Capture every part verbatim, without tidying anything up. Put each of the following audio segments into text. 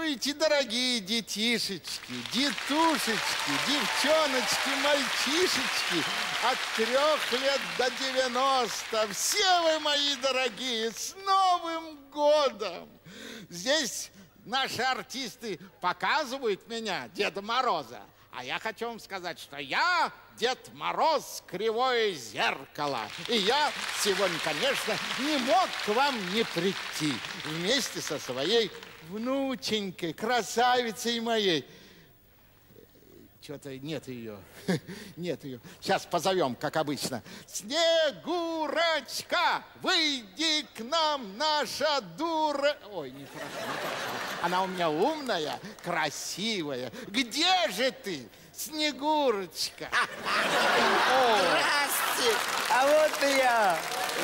Здравствуйте, дорогие детишечки, детушечки, девчоночки, мальчишечки, от трех лет до девяноста. Все вы, мои дорогие, с Новым годом! Здесь наши артисты показывают меня, Деда Мороза. А я хочу вам сказать, что я Дед Мороз, кривое зеркало. И я сегодня, конечно, не мог к вам не прийти вместе со своей внученькой, красавицей моей. Что-то нет ее, нет ее. Сейчас позовем, как обычно. Снегурочка, выйди к нам, наша дура... Ой, нехорошо, нехорошо. Она у меня умная, красивая. Где же ты, Снегурочка? Здрасте, а вот и я.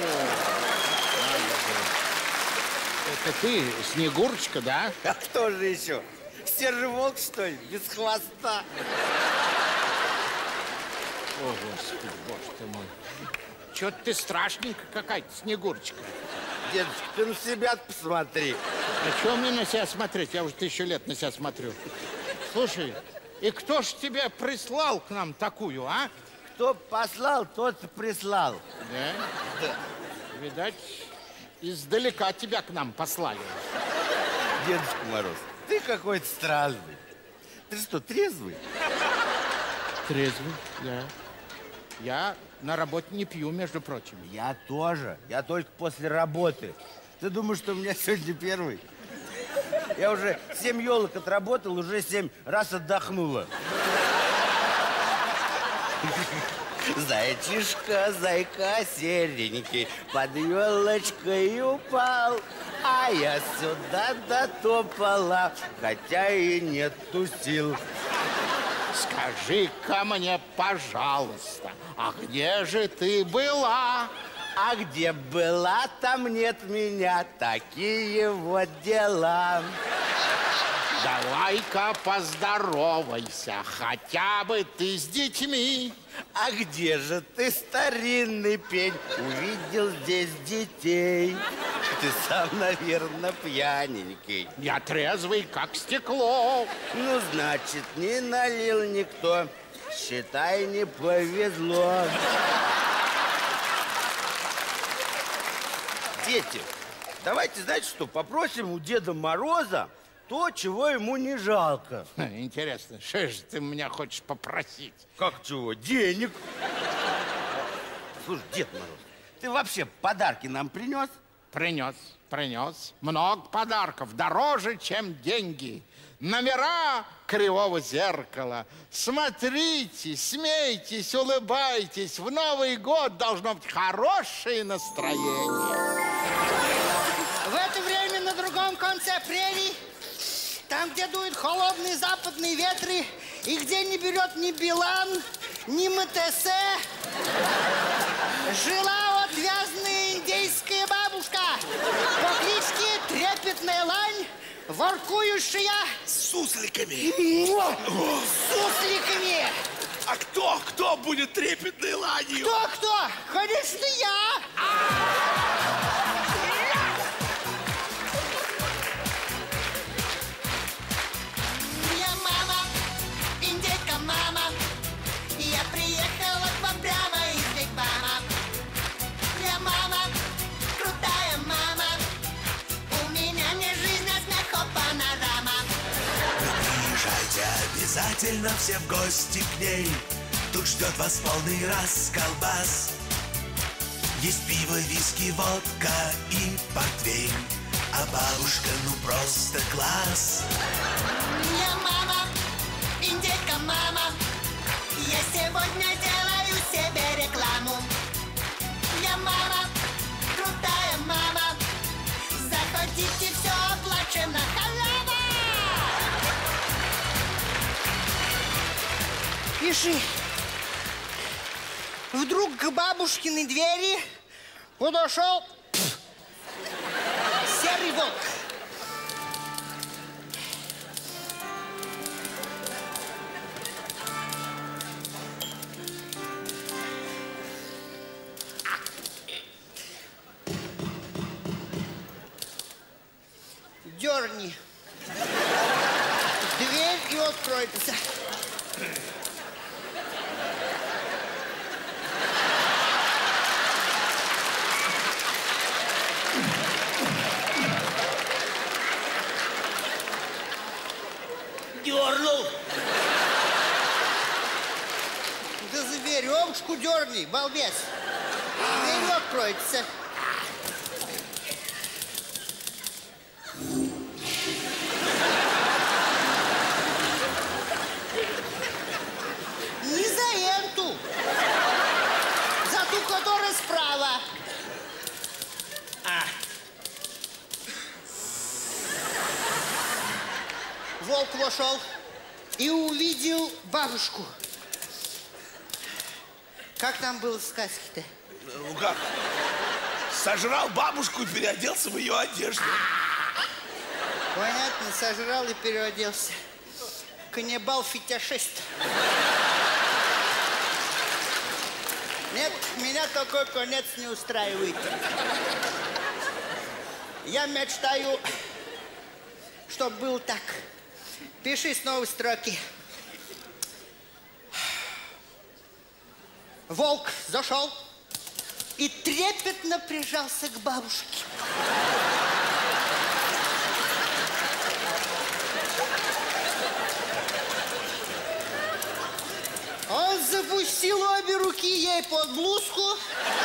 Это ты, Снегурочка, да? А кто же еще? Серый волк, что ли, без хвоста? О, Господи, Боже ты мой. Чё-то ты страшненькая какая-то, Снегурочка. Дедушка, ты на себя посмотри. А чё мне на себя смотреть? Я уже тысячу лет на себя смотрю. Слушай, и кто ж тебя прислал к нам такую, а? Кто послал, тот и прислал. Да? Да. Видать, издалека тебя к нам послали. Дедушка Мороз, ты какой-то странный. Ты что, трезвый? Трезвый, да. Я на работе не пью, между прочим. Я тоже. Я только после работы. Ты думаешь, что у меня сегодня первый? Я уже семь елок отработал, уже семь раз отдохнула. Зайчишка, зайка серенький, под елочкой упал, а я сюда дотопала, хотя и нету сил. Скажи-ка мне, пожалуйста, а где же ты была? А где была, там нет меня, такие вот дела. Давай-ка поздоровайся, хотя бы ты с детьми. А где же ты, старинный пень, увидел здесь детей? Ты сам, наверное, пьяненький. Я трезвый, как стекло. Ну, значит, не налил никто. Считай, не повезло. Дети, давайте, знаете что, попросим у Деда Мороза то, чего ему не жалко. Интересно, что же ты меня хочешь попросить? Как чего? Денег. Слушай, Дед Мороз, ты вообще подарки нам принес? Принес, принес. Много подарков, дороже, чем деньги. Номера кривого зеркала. Смотрите, смейтесь, улыбайтесь. В Новый год должно быть хорошее настроение. В это время на другом конце прерий, там, где дуют холодные западные ветры, и где не берет ни Билан, ни МТС, жила отвязная индейская бабушка по кличке Трепетная Лань, воркующая с сусликами. С сусликами. А кто, кто будет трепетной ланью? Кто, кто? Конечно, я. Я мама, индейка мама, я приехала к вам прямо из Биг-Бама. Я мама, крутая мама, у меня не жизнь, а смех, панорама. Приезжайте обязательно все в гости к ней. Тут ждет вас полный расколбас. Есть пиво, виски, водка и портвейн. А бабушка, ну просто класс. Я мама, индейка мама, я сегодня делаю себе рекламу. Я мама, крутая мама, заходите, все оплачено, халява. Пиши. Вдруг к бабушкиной двери подошел серый волк. Дерни. откроется. Дернул. Да за веревочку дерни, балбес. Дверь откроется. Не за эту. За ту, которая справа. А. Волк вошел и увидел бабушку. Как там было в сказке-то? Ну как? Сожрал бабушку и переоделся в ее одежду. Понятно, сожрал и переоделся. Каннибал-фетишист. Нет, меня такой конец не устраивает. Я мечтаю, чтобы был так. Пиши с новой строки. Волк зашел и трепетно прижался к бабушке. Он запустил обе руки ей под блузку.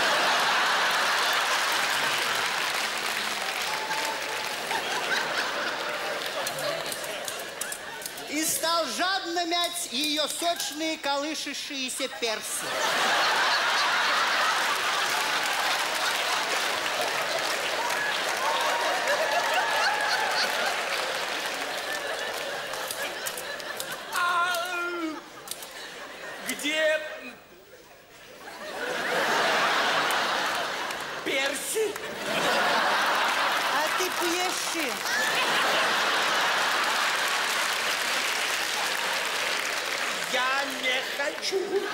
И стал жадно мять ее сочные колышущиеся персы. Где перси? А ты пьешь? Я не хочу.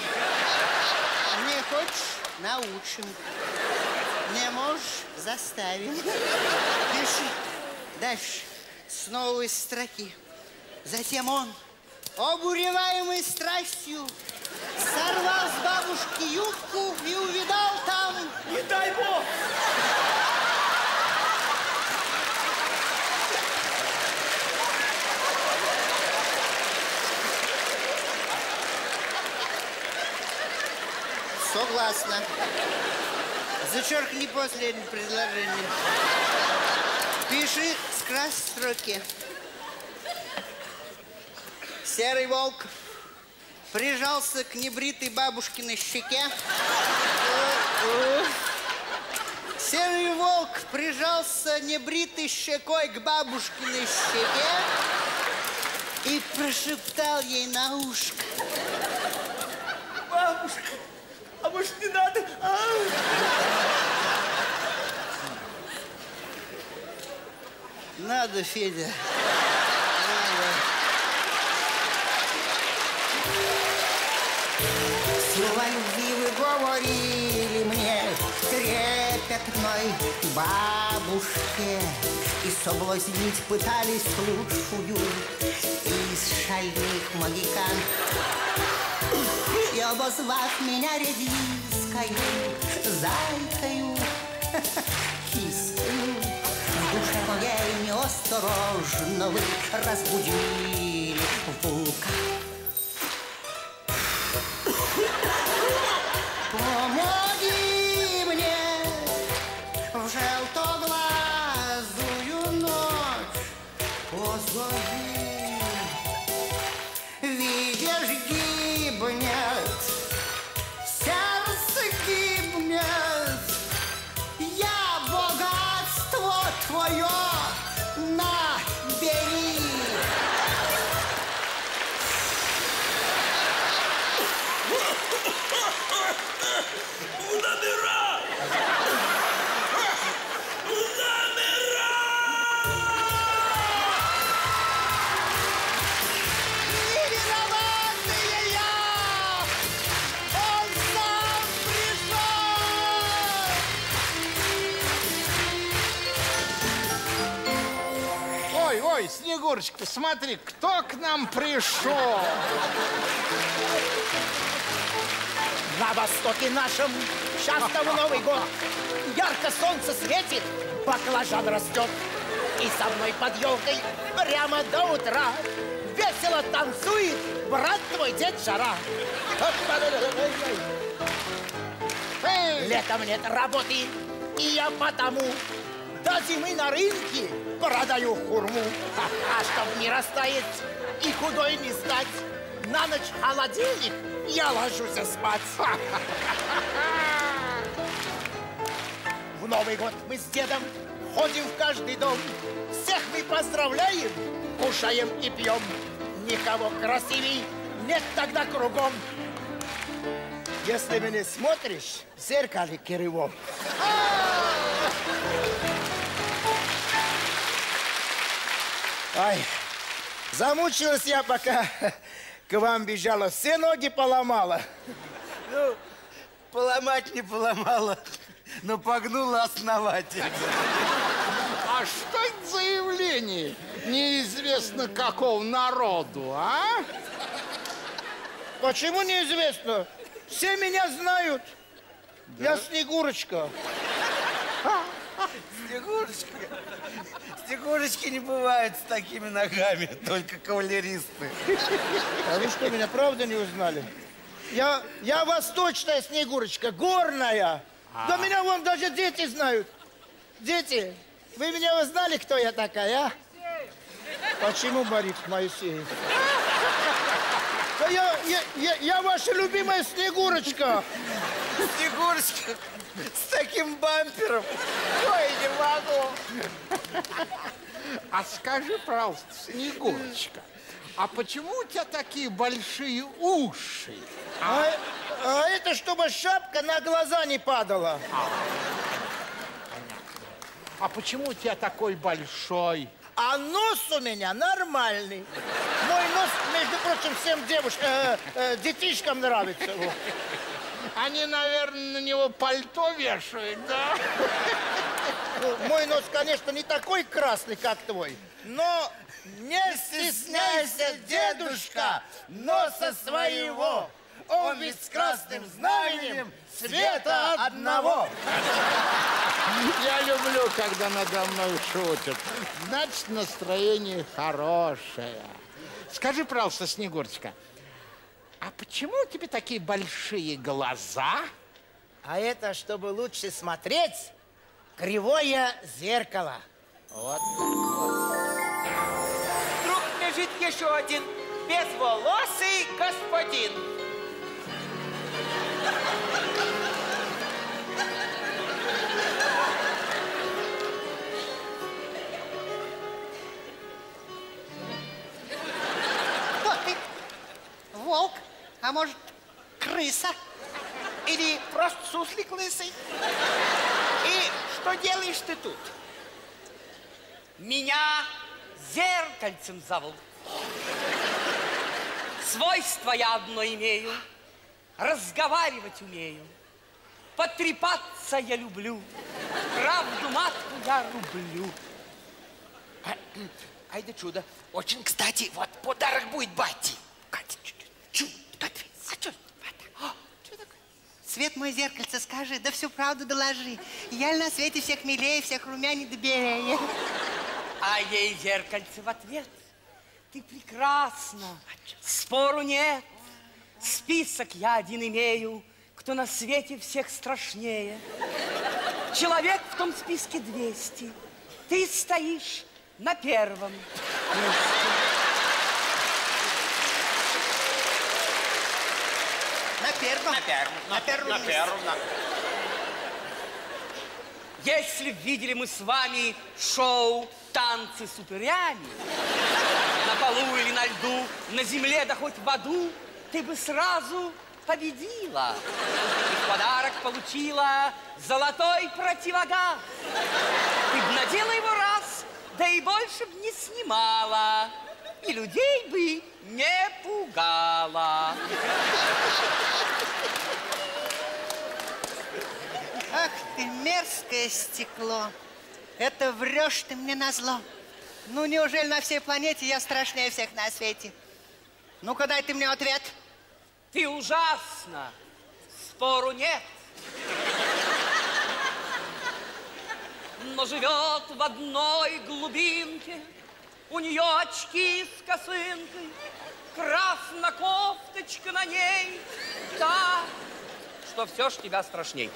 Не хочешь? Научим. Не можешь? Заставим. Пиши. Дальше. С новой строки. Затем он, обуреваемый страстью, сорвал с бабушки юбку и увидал там... Не дай бог! Согласна. Зачеркни последнее предложение. Пиши с красной строки. Серый волк прижался к небритой бабушкиной щеке. Серый волк прижался небритой щекой к бабушкиной щеке и прошептал ей на ушко. Бабушка, а может не надо? А? Надо, Федя. Надо. Слова любви вы говорили мне, трепетной бабушке, и соблазнить пытались лучшую из шальных магикан. И обозвав меня редискою, зайкою, кистью, в душе моей неосторожно вы разбудили вулкан. Помоги мне в желтоглазую ночь, позови. Видишь, гибнет, сердце гибнет, я богатство твое набери. Ой, Снегурочка, смотри, кто к нам пришел? На востоке нашем часто в Новый год ярко солнце светит, баклажан растет. И со мной под елкой прямо до утра весело танцует брат твой дед Жара. Летом нет работы, и я потому до зимы на рынке продаю хурму. А чтоб не растаять и худой не стать, на ночь в холодильник я ложусь спать. В Новый год мы с дедом ходим в каждый дом. Всех мы поздравляем, кушаем и пьем. Никого красивей нет тогда кругом. Если меня смотришь, в зеркале кривом. Ай, замучилась я, пока к вам бежала. Все ноги поломала. Ну, поломать не поломала, но погнула основательно. А что это за явление? Неизвестно какого народу, а? Почему неизвестно? Все меня знают. Да? Я Снегурочка. Снегурочка. Снегурочки не бывают с такими ногами, только кавалеристы. А вы что, меня правда не узнали? Я, я восточная Снегурочка, горная. А. Да меня вон даже дети знают. Дети, вы меня узнали, кто я такая, а? Почему Борис Моисеев? Да я, я, я, я ваша любимая Снегурочка. Снегурочка с таким бампером. Ой, не могу. А скажи, пожалуйста, Снегурочка, а почему у тебя такие большие уши? А, а это чтобы шапка на глаза не падала. А, а почему у тебя такой большой? А нос у меня нормальный. Мой нос, между прочим, всем девушкам, э, э, детишкам нравится. Вот. Они, наверное, на него пальто вешают, да? Мой нос, конечно, не такой красный, как твой, но не стесняйся, дедушка, носа своего. Он ведь с красным знаменем света одного. Я люблю, когда надо мной шутят. Значит, настроение хорошее. Скажи, пожалуйста, Снегурочка, а почему у тебя такие большие глаза? А это, чтобы лучше смотреть, кривое зеркало. Вот так вот. Вдруг лежит еще один безволосый господин. Кто ты? Волк? А может, крыса? Или просто суслик лысый? И что делаешь ты тут? Меня зеркальцем зовут. Свойство я одно имею. Разговаривать умею. Потрепаться я люблю. Правду матку я рублю. Ай да чудо. Очень кстати, вот подарок будет бате. Катя, чудо. А что? Свет мой зеркальце, скажи, да всю правду доложи. Я на свете всех милее, всех румяней да белее. А ей зеркальце в ответ. Ты прекрасна, спору нет. Список я один имею, кто на свете всех страшнее. Человек в том списке двести. Ты стоишь на первом месте. На первом? На первом. На первом. На первом. Если б видели мы с вами шоу «Танцы с упырями» на полу или на льду, на земле, да хоть в аду, ты бы сразу победила. И в подарок получила золотой противогаз. Ты б надела его раз, да и больше б не снимала. И людей бы не пугала. Ах ты, мерзкое стекло. Это врешь ты мне назло. Ну, неужели на всей планете я страшнее всех на свете? Ну-ка, дай ты мне ответ. Ты ужасна. Спору нет. Но живет в одной глубинке. У нее очки с косынкой. Красная кофточка на ней. Да, что все ж тебя страшней.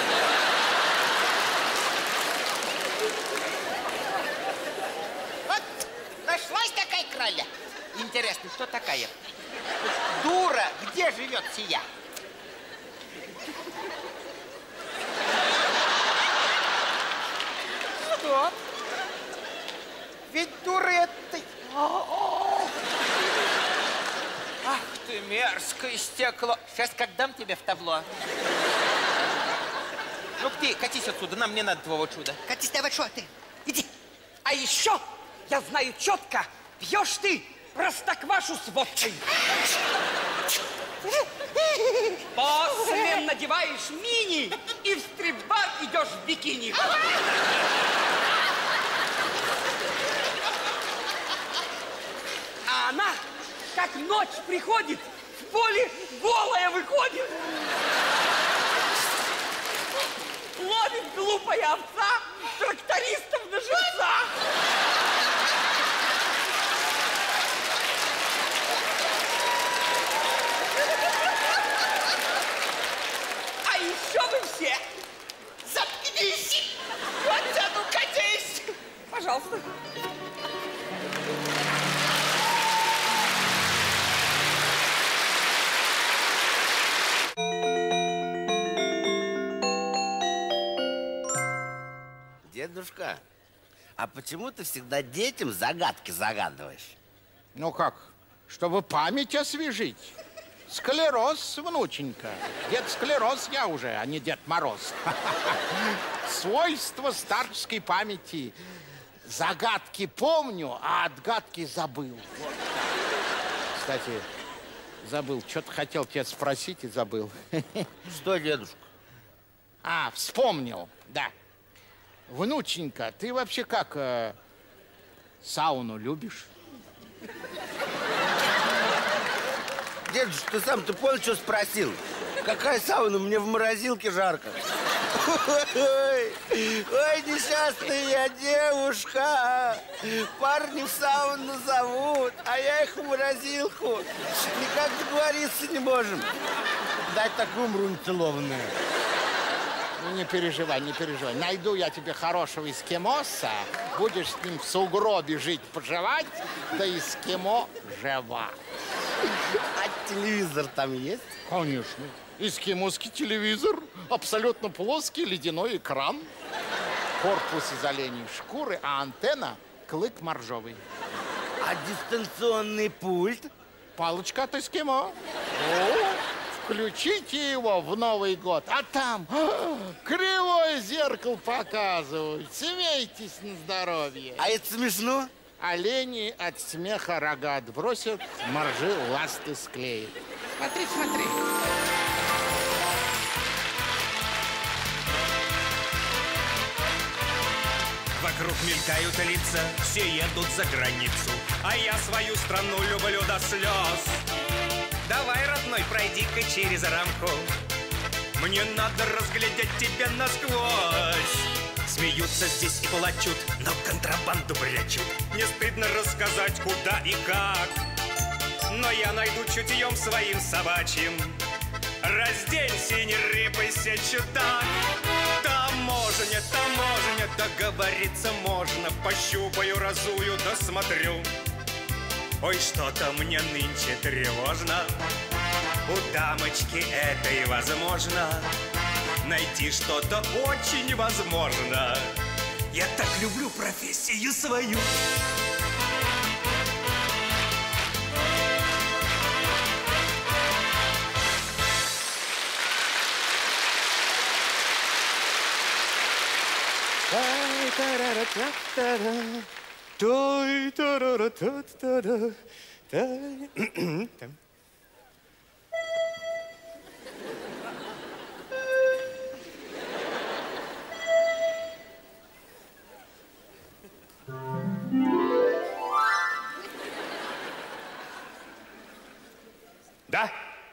Вот нашлась такая краля. Интересно, что такая? Дура, где живет сия? Что? Ведь дура это... Ах ты, мерзкое стекло. Сейчас как дам тебе в табло. Ну ты, катись отсюда, нам не надо твоего чуда. Катись давай, что ты? Иди. А еще, я знаю четко, пьешь ты простоквашу с водкой. После надеваешь мини и в стрип-бар идешь в бикини. А она, как ночь приходит, в поле голая выходит. Ловит глупая овца трактористов на живца. А еще вы все заткнись! Вот а ну катись! Пожалуйста. Дедушка, а почему ты всегда детям загадки загадываешь? Ну как, чтобы память освежить. Склероз, внученька. Дед Склероз я уже, а не Дед Мороз. Свойство старческой памяти. Загадки помню, а отгадки забыл. Кстати, забыл. Что-то хотел тебя спросить и забыл. Что, дедушка? А, вспомнил, да. Внученька, ты вообще как, э, сауну любишь? Дедушка, ты сам-то понял, что спросил? Какая сауна? Мне в морозилке жарко. Ой, ой, несчастная я девушка. Парни в сауну зовут, а я их в морозилку. Никак договориться не можем. Дать так умру нецелованную. Ну, не переживай, не переживай. Найду я тебе хорошего эскимоса, будешь с ним в сугробе жить-поживать, да эскимо жива. А телевизор там есть? Конечно. Эскимосский телевизор, абсолютно плоский ледяной экран. Корпус из оленей шкуры, а антенна — клык моржовый. А дистанционный пульт? Палочка от эскимо. О, включите его в Новый год, а там а, кривое зеркало показывают. Смейтесь на здоровье. А это смешно? Олени от смеха рога отбросят, моржи ласты склеят. Смотри, смотри. Вокруг мелькают лица, все едут за границу, а я свою страну люблю до слез. Давай, родной, пройди-ка через рамку, мне надо разглядеть тебя насквозь. Смеются здесь и плачут, но контрабанду прячут. Не стыдно рассказать, куда и как, но я найду чутьем своим собачьим. Разденься, не рыпайся, чудак. Таможня, таможня, договориться можно. Пощупаю, разую, досмотрю. Ой, что-то мне нынче тревожно. У дамочки этой возможно найти что-то очень возможно. Я так люблю профессию свою.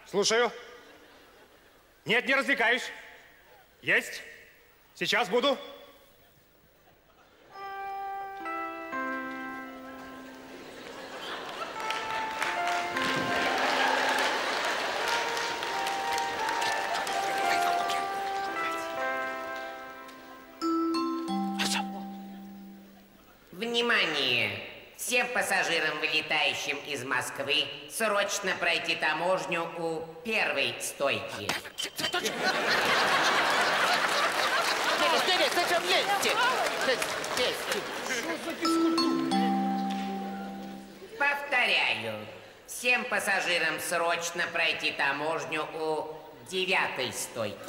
Слушаю. Нет, не развлекаюсь. Есть. Сейчас буду. Внимание! Всем пассажирам, вылетающим из Москвы, срочно пройти таможню у первой стойки. Зачем лезете? Повторяю, всем пассажирам срочно пройти таможню у девятой стойки.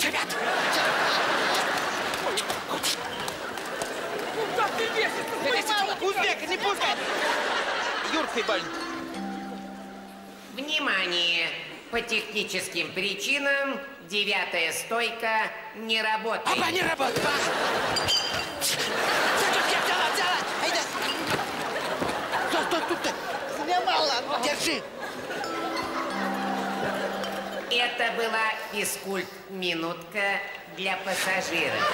Куда ты лезешь? Узбек, не пускай! Юрка боль. Внимание! По техническим причинам девятая стойка не работает. Опа, не работает! Я взяла, взяла! Айда! Стой, стой, тут ты! Сломала! Держи! Это была физкульт-минутка для пассажиров.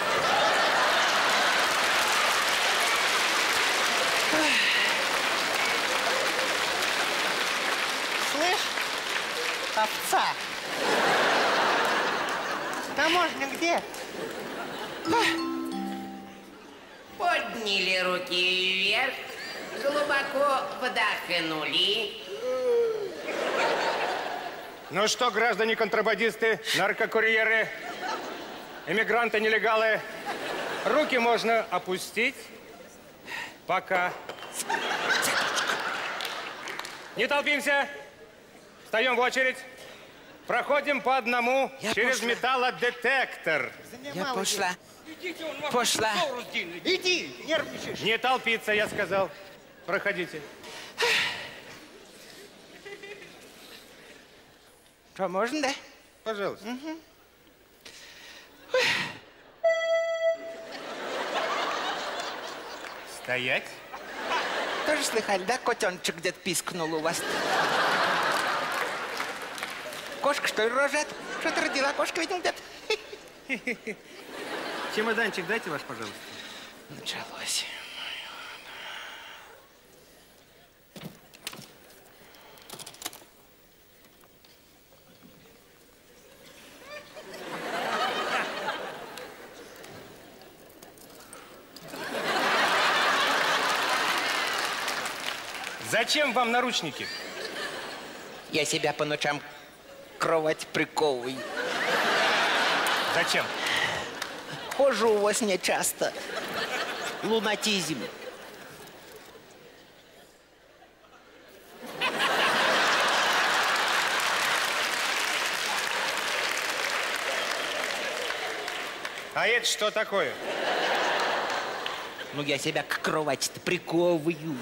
Слышь, овца, таможня где? Подняли руки вверх, глубоко вдохнули. Ну что, граждане контрабандисты, наркокурьеры, эмигранты, нелегалы, руки можно опустить. Пока. Не толпимся. Встаем в очередь. Проходим по одному Я через пошла. металлодетектор. Я пошла. Идите, он вас Пошла. снова разденет. Иди, нервничаешь. Не толпиться, я сказал. Проходите. Что, можно, да? Пожалуйста. Угу. Стоять. Тоже слыхали, да, котеночек где-то пискнул у вас? Кошка, что ли, рожет? Что-то родила кошка, видимо, где-то. Чемоданчик дайте ваш, пожалуйста. Началось. Зачем вам наручники? Я себя по ночам кровать приковываю. Зачем? Хожу во сне часто. Лунатизм. А это что такое? Ну, я себя к кровати-то приковываю.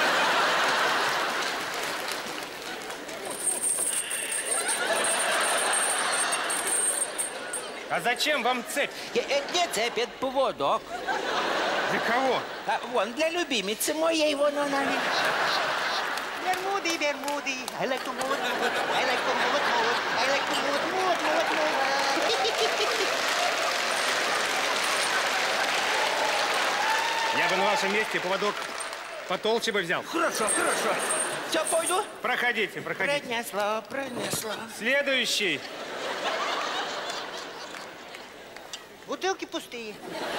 А зачем вам цепь? Я- Это не цепь, это поводок. Для кого? А, вон, для любимицы моей, вон она. Бермуды, бермуды. I like to move, move. I like to move, move. I like to move, move, move, move. Я бы на вашем месте поводок потолще бы взял. Хорошо, хорошо. Все, пойду. Проходите, проходите. Пронесло, пронесло. Следующий. Бутылки пустые.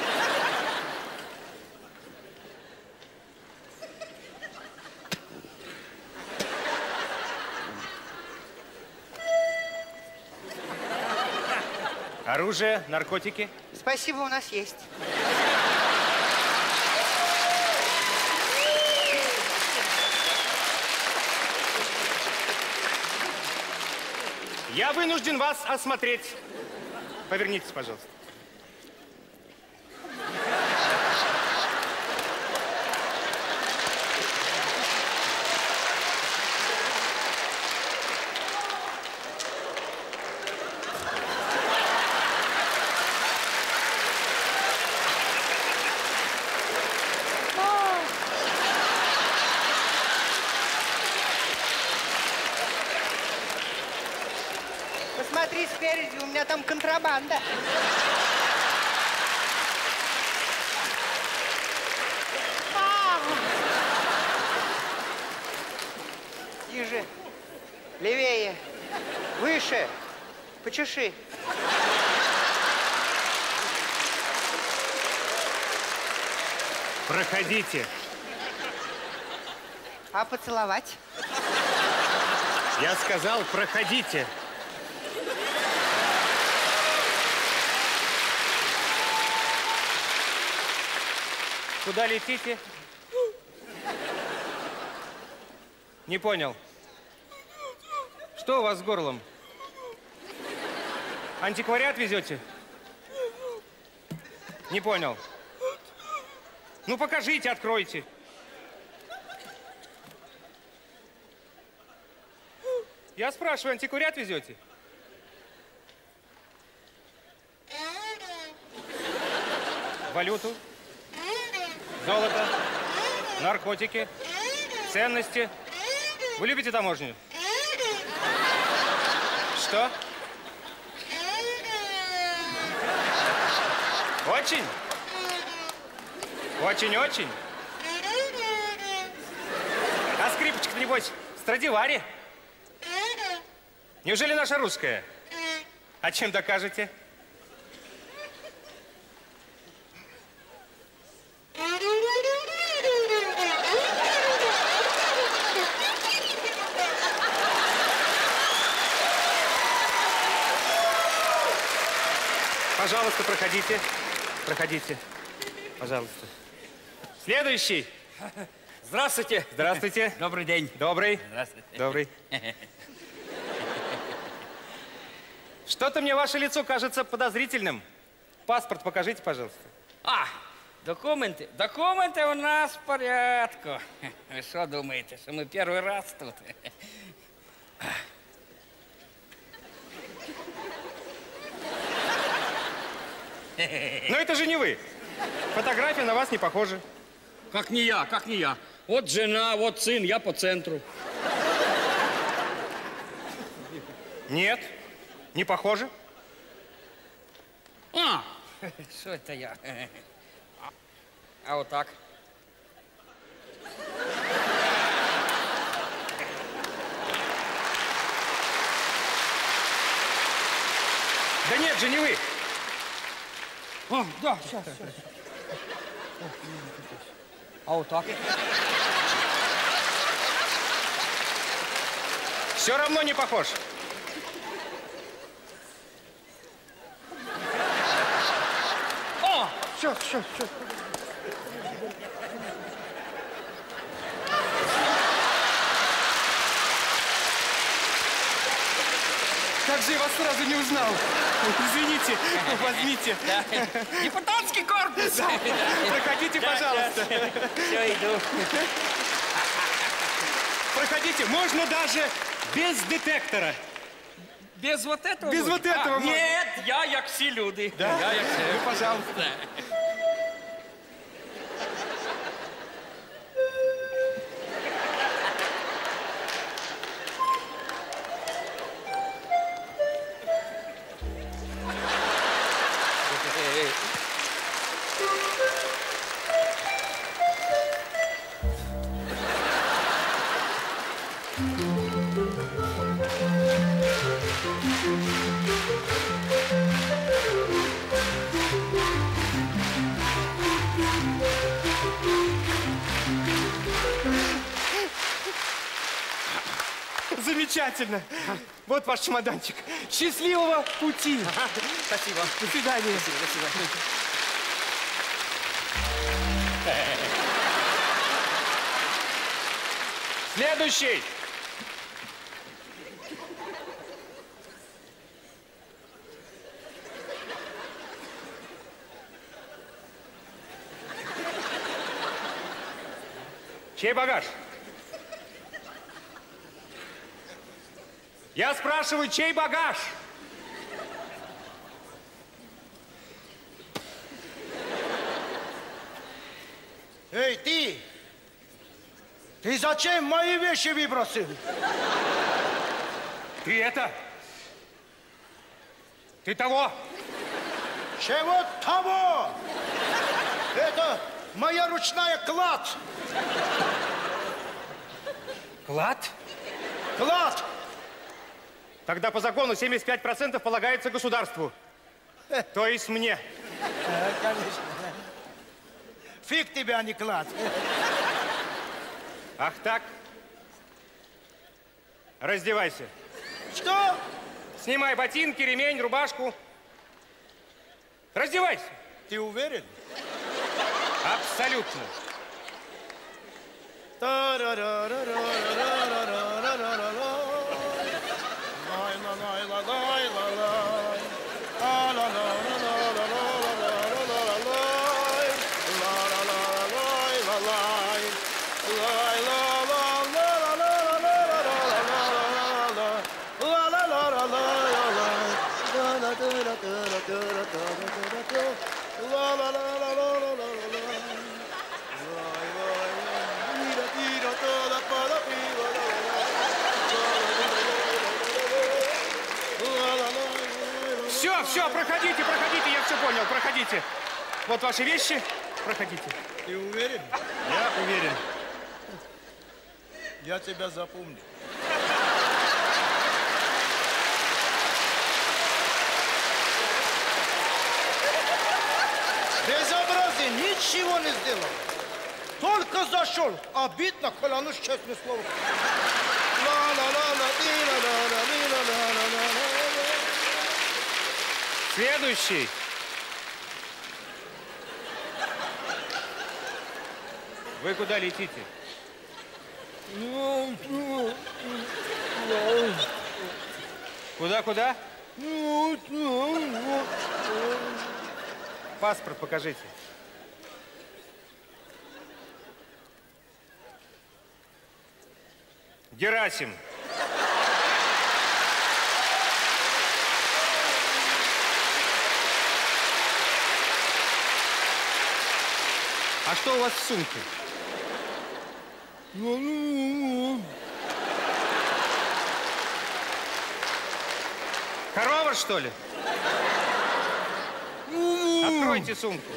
Оружие, наркотики. Спасибо, у нас есть. Я вынужден вас осмотреть. Повернитесь, пожалуйста. спереди, у меня там контрабанда. Ниже, левее, выше, почеши. Проходите. А поцеловать? Я сказал, проходите. Куда летите? Не понял. Что у вас с горлом? Антиквариат везете? Не понял. Ну, покажите, откройте. Я спрашиваю, антиквариат везете? Валюту? Золото? Наркотики? Ценности? Вы любите таможню? Что? Очень? Очень-очень? А скрипочка-то, небось, Страдивари? Неужели наша русская? А чем докажете? Пожалуйста, проходите. Проходите. Пожалуйста. Следующий. Здравствуйте. Здравствуйте. Добрый день. Добрый. Здравствуйте. Добрый. Что-то мне ваше лицо кажется подозрительным. Паспорт покажите, пожалуйста. А, документы. Документы у нас в порядке. Вы что думаете, что мы первый раз тут? Но это же не вы. Фотография на вас не похожа. Как не я, как не я. Вот жена, вот сын, я по центру. Нет, не похоже. А, что это я? А вот так. Да нет же, не вы. А, да, сейчас, сейчас. А вот так. Все равно не похож. О, Все, все, все. Как же я вас сразу не узнал? Извините, возьмите. да. Депутатский корпус. Да. Проходите, пожалуйста. Все, иду. Проходите, можно даже без детектора. Без вот этого? Без будет? вот этого А, можно. нет, я як всі люди. Да? Я як всі. Ну, пожалуйста. Замечательно. Вот ваш чемоданчик. Счастливого пути. Ага, спасибо. До свидания. Спасибо, спасибо. Следующий. Чей багаж? Я спрашиваю, чей багаж? Эй, ты! Ты зачем мои вещи выбросил? Ты это? Ты того? Чего того? Это моя ручная клад. Клад? Клад. Тогда по закону семьдесят пять процентов полагается государству. То есть мне. А, конечно. Фиг тебя, не клад. Ах так? Раздевайся. Что? Снимай ботинки, ремень, рубашку. Раздевайся. Ты уверен? Абсолютно. Все, все, проходите, проходите, я все понял, проходите. Вот ваши вещи, проходите. Ты уверен? Я уверен. Я тебя запомню. Безобразие, ничего не сделал. Только зашел. Обидно, клянусь, честное слово. Следующий. Вы куда летите? Куда-куда? Паспорт покажите. Герасим. А что у вас в сумке? Корова, что ли? Откройте сумку.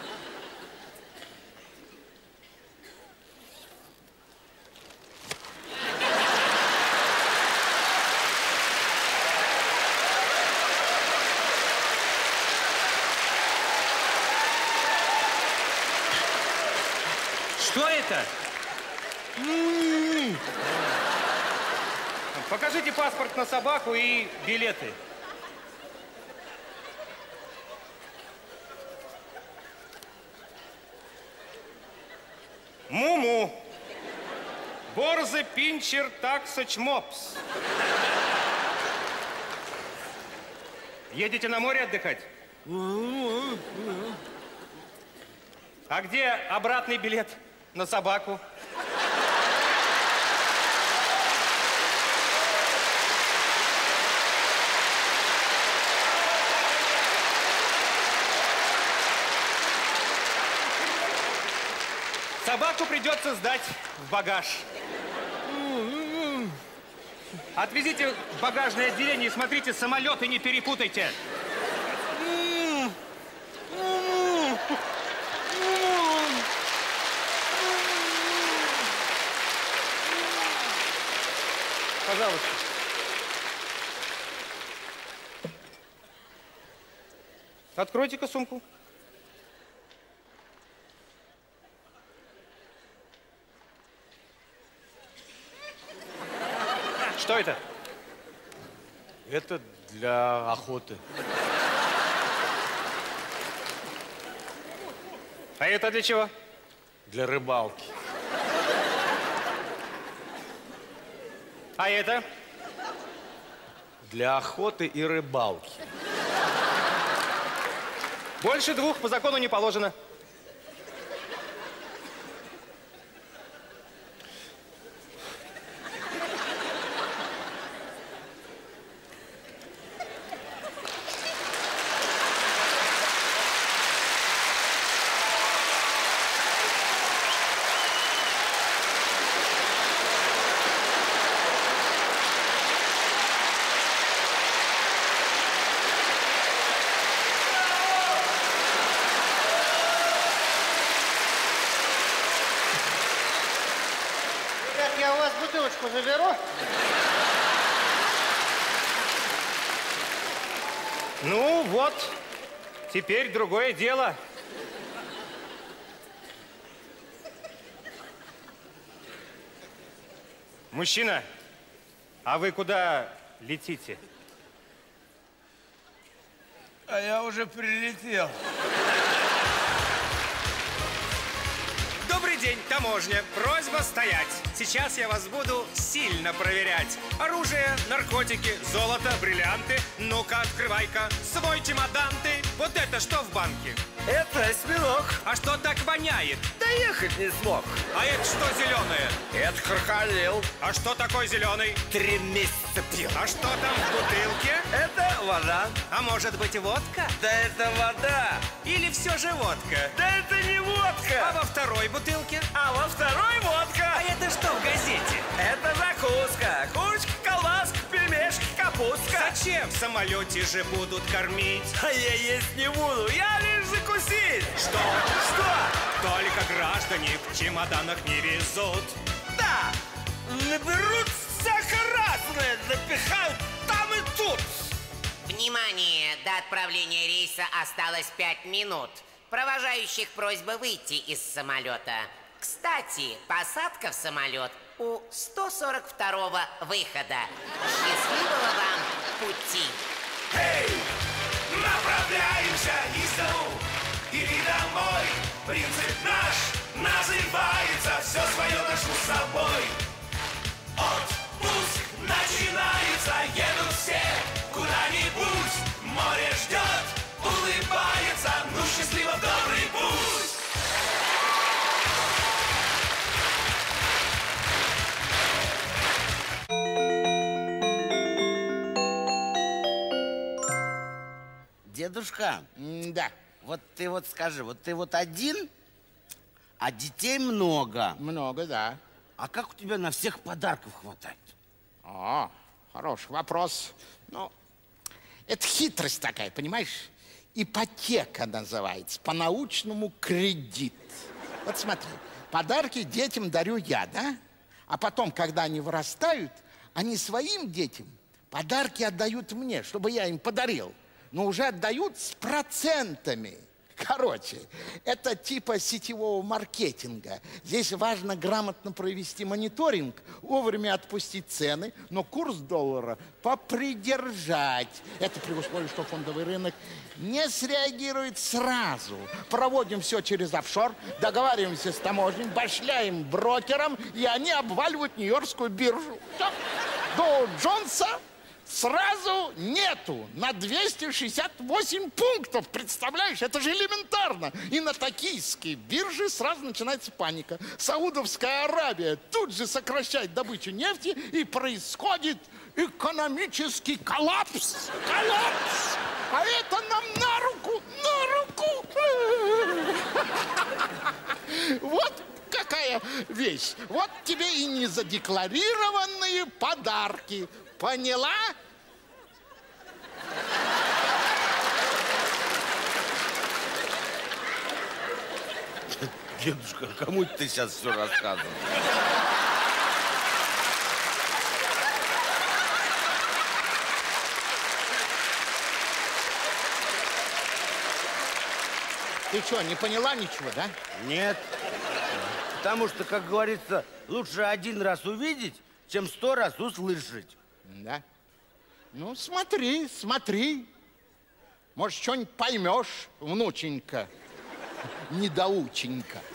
Что это? Покажите паспорт на собаку и билеты. Муму. Борзе, пинчер, таксоч, мопс. Едете на море отдыхать? А где обратный билет на собаку? Собаку придется сдать в багаж. Отвезите в багажное отделение и смотрите, самолеты не перепутайте. Пожалуйста. Откройте-ка сумку. Что это? Это для охоты. А это для чего? Для рыбалки. А это? Для охоты и рыбалки. Больше двух по закону не положено. бутылочку заберу. Ну вот, теперь другое дело. Мужчина, а вы куда летите? А я уже прилетел. Добрый день, таможня. Просьба стоять. Сейчас я вас буду сильно проверять. Оружие, наркотики, золото, бриллианты. Ну-ка, открывай-ка свой чемодан ты. Вот это что в банке? Это осьминог. А что так воняет? Доехать не смог. А это что зеленое? Это крокодил. А что такое зеленый? Три месяца пил. А что там в бутылке? Это вода. А может быть водка? Да это вода. Или все же водка? Да это не водка. А во второй бутылке? А во второй водка. А это что в газете? Это закуска. Курочка, колбаска, пельмешки, капустка. Зачем? В самолете же будут кормить. А я есть не буду. Я лишь закусить. Что? Что? Только граждане в чемоданах не везут. Да. Наберут всякое разное. Напихают там и тут. Внимание! До отправления рейса осталось пять минут. Провожающих просьба выйти из самолета. Кстати, посадка в самолет у сто сорок второго выхода. Счастливого вам пути! Эй, направляемся из дому или домой. Принцип наш называется «Все свое ношу с собой». Отпуск начинается, едут все куда-нибудь. Море ждет, улыбается, ну счастливо в добрый путь. Дедушка, Да, вот ты вот скажи, вот ты вот один, а детей много. много, да. А как у тебя на всех подарков хватает? О, хороший вопрос. Ну, это хитрость такая, понимаешь? Ипотека называется, по-научному кредит. Вот смотри, подарки детям дарю я, да? А потом, когда они вырастают, они своим детям подарки отдают мне, чтобы я им подарил. Но уже отдают с процентами. Короче, это типа сетевого маркетинга. Здесь важно грамотно провести мониторинг, вовремя отпустить цены, но курс доллара попридержать. Это при условии, что фондовый рынок не среагирует сразу. Проводим все через офшор, договариваемся с таможней, башляем брокерам, и они обваливают Нью-Йоркскую биржу. Все. Доу Джонса сразу нету на двести шестьдесят восемь пунктов, представляешь? Это же элементарно. И на токийской бирже сразу начинается паника. Саудовская Аравия тут же сокращает добычу нефти, и происходит экономический коллапс. Коллапс! А это нам на руку, на руку. Вот какая вещь. Вот тебе и незадекларированные подарки. Поняла? Дедушка, кому ты сейчас все рассказываешь? Ты что, не поняла ничего, да? Нет. Потому что, как говорится, лучше один раз увидеть, чем сто раз услышать. Да. Ну, смотри, смотри. Может, что-нибудь поймешь, внученька, недоученька.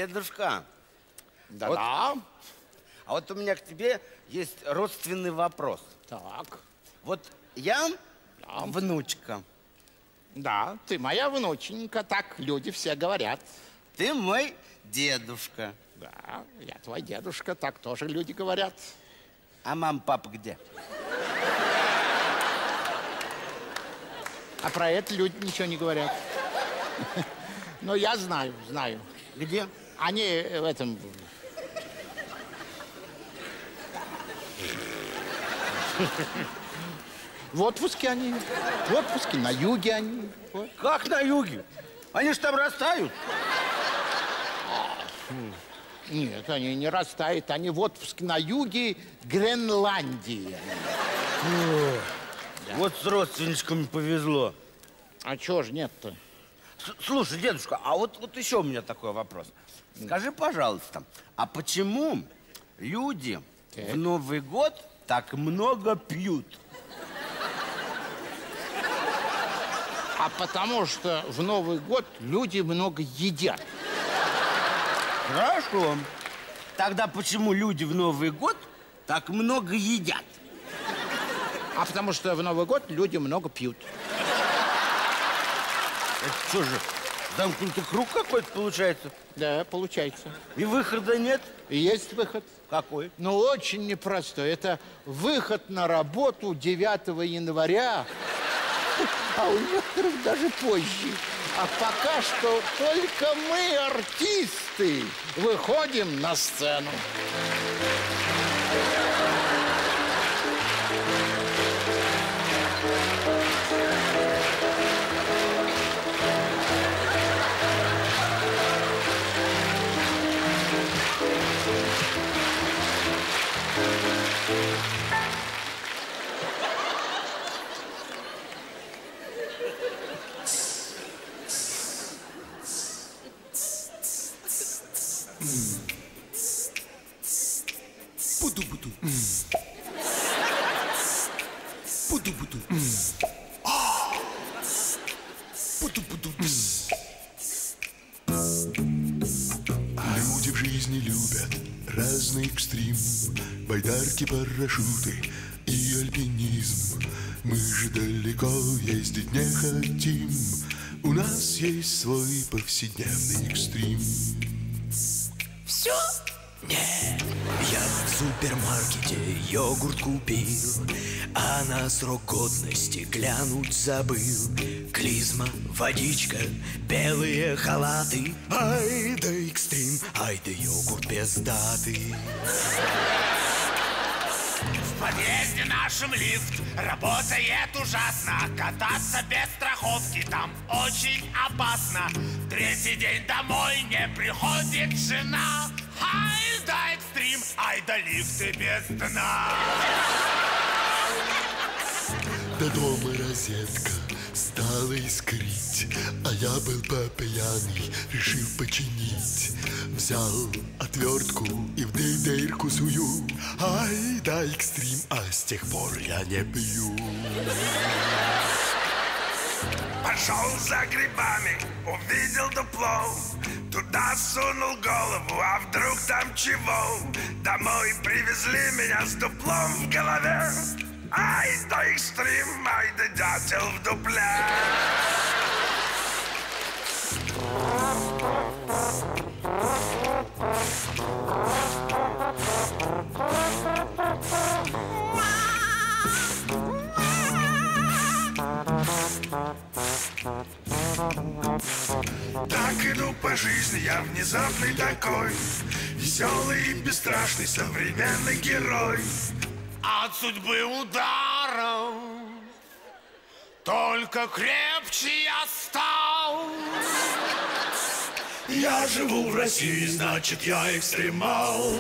Дедушка. Да-да. Вот, а вот у меня к тебе есть родственный вопрос. Так. Вот я Да. внучка. Да, ты моя внученька, так люди все говорят. Ты мой дедушка. Да, я твой дедушка, так тоже люди говорят. А мама, папа где? А про это люди ничего не говорят. Но я знаю, знаю. Где? Они в этом... В отпуске они. В отпуске, на юге они. Вот. Как на юге? Они ж там растают. Нет, они не растают. Они в отпуске на юге Гренландии. Да. Вот с родственничками повезло. А чего ж нет-то? Слушай, дедушка, а вот, вот еще у меня такой вопрос. Скажи, пожалуйста, а почему люди так. в Новый год так много пьют? А потому что в Новый год люди много едят. Хорошо. Тогда почему люди в Новый год так много едят? А потому что в Новый год люди много пьют. Это что же, замкнутый круг какой-то получается? Да, получается. И выхода нет? И есть выход. Какой? Ну, очень непростой. Это выход на работу девятого января, а у некоторых даже позже. А пока что только мы, артисты, выходим на сцену. Буду-буду. Буду-буду. Буду-буду. Люди в жизни любят разный экстрим, байдарки, парашюты и альпинизм. Мы же далеко ездить не хотим, у нас есть свой повседневный экстрим. Все? Нет, я в супермаркете йогурт купил, а на срок годности глянуть забыл. Клизма, водичка, белые халаты. Ай да экстрим, ай да йогурт без даты. В подъезде нашем лифт работает ужасно. Кататься без страховки там очень опасно. Третий день домой не приходит жена. Ай да экстрим, ай да лифты без дна. До дома розетка стала искрить, а я был попьяный, решил починить. Взял отвертку и в дырку сую. Ай да экстрим, а с тех пор я не пью. Пошел за грибами, увидел дупло. Туда сунул голову, а вдруг там чего? Домой привезли меня с дуплом в голове. Ай да экстрим, ай да дятел в дупле. Так иду по жизни, я внезапный такой, веселый и бесстрашный современный герой. От судьбы ударом только крепче я стал. Я живу в России, значит я экстремал.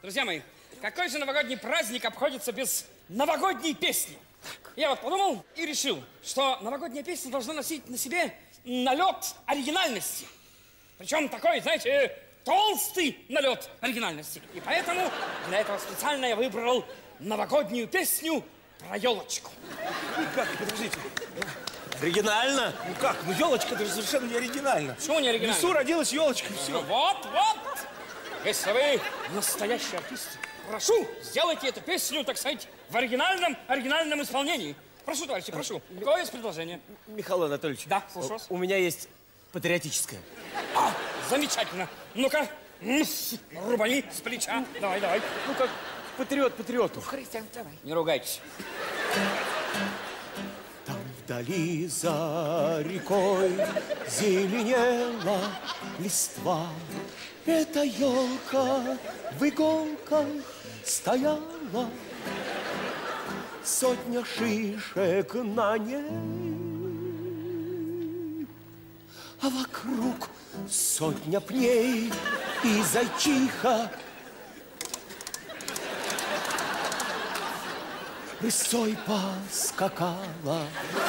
Друзья мои, какой же новогодний праздник обходится без новогодней песни? Я вот подумал и решил, что новогодняя песня должна носить на себе налет оригинальности. Причем такой, знаете, толстый налет оригинальности. И поэтому для этого специально я выбрал новогоднюю песню про елочку. Как, подождите. Оригинально? Ну как? Ну елочка даже совершенно не оригинально. Почему не оригинально? В лесу родилась елочка, все. Ну, вот, вот. Если вы настоящий артист, прошу, сделайте эту песню, так сказать, в оригинальном, оригинальном исполнении. Прошу, товарищи, прошу. Какое есть предложение? Михаил Анатольевич. Да, слушаю вас. У меня есть патриотическое. А, замечательно. Ну-ка, рубани с плеча. Давай, давай. Ну как патриот патриоту. Христиан, давай. Не ругайтесь. Там вдали за рекой зеленела листва. Эта елка в иголках стояла, сотня шишек на ней, а вокруг сотня пней и зайчиха рысцой поскакала.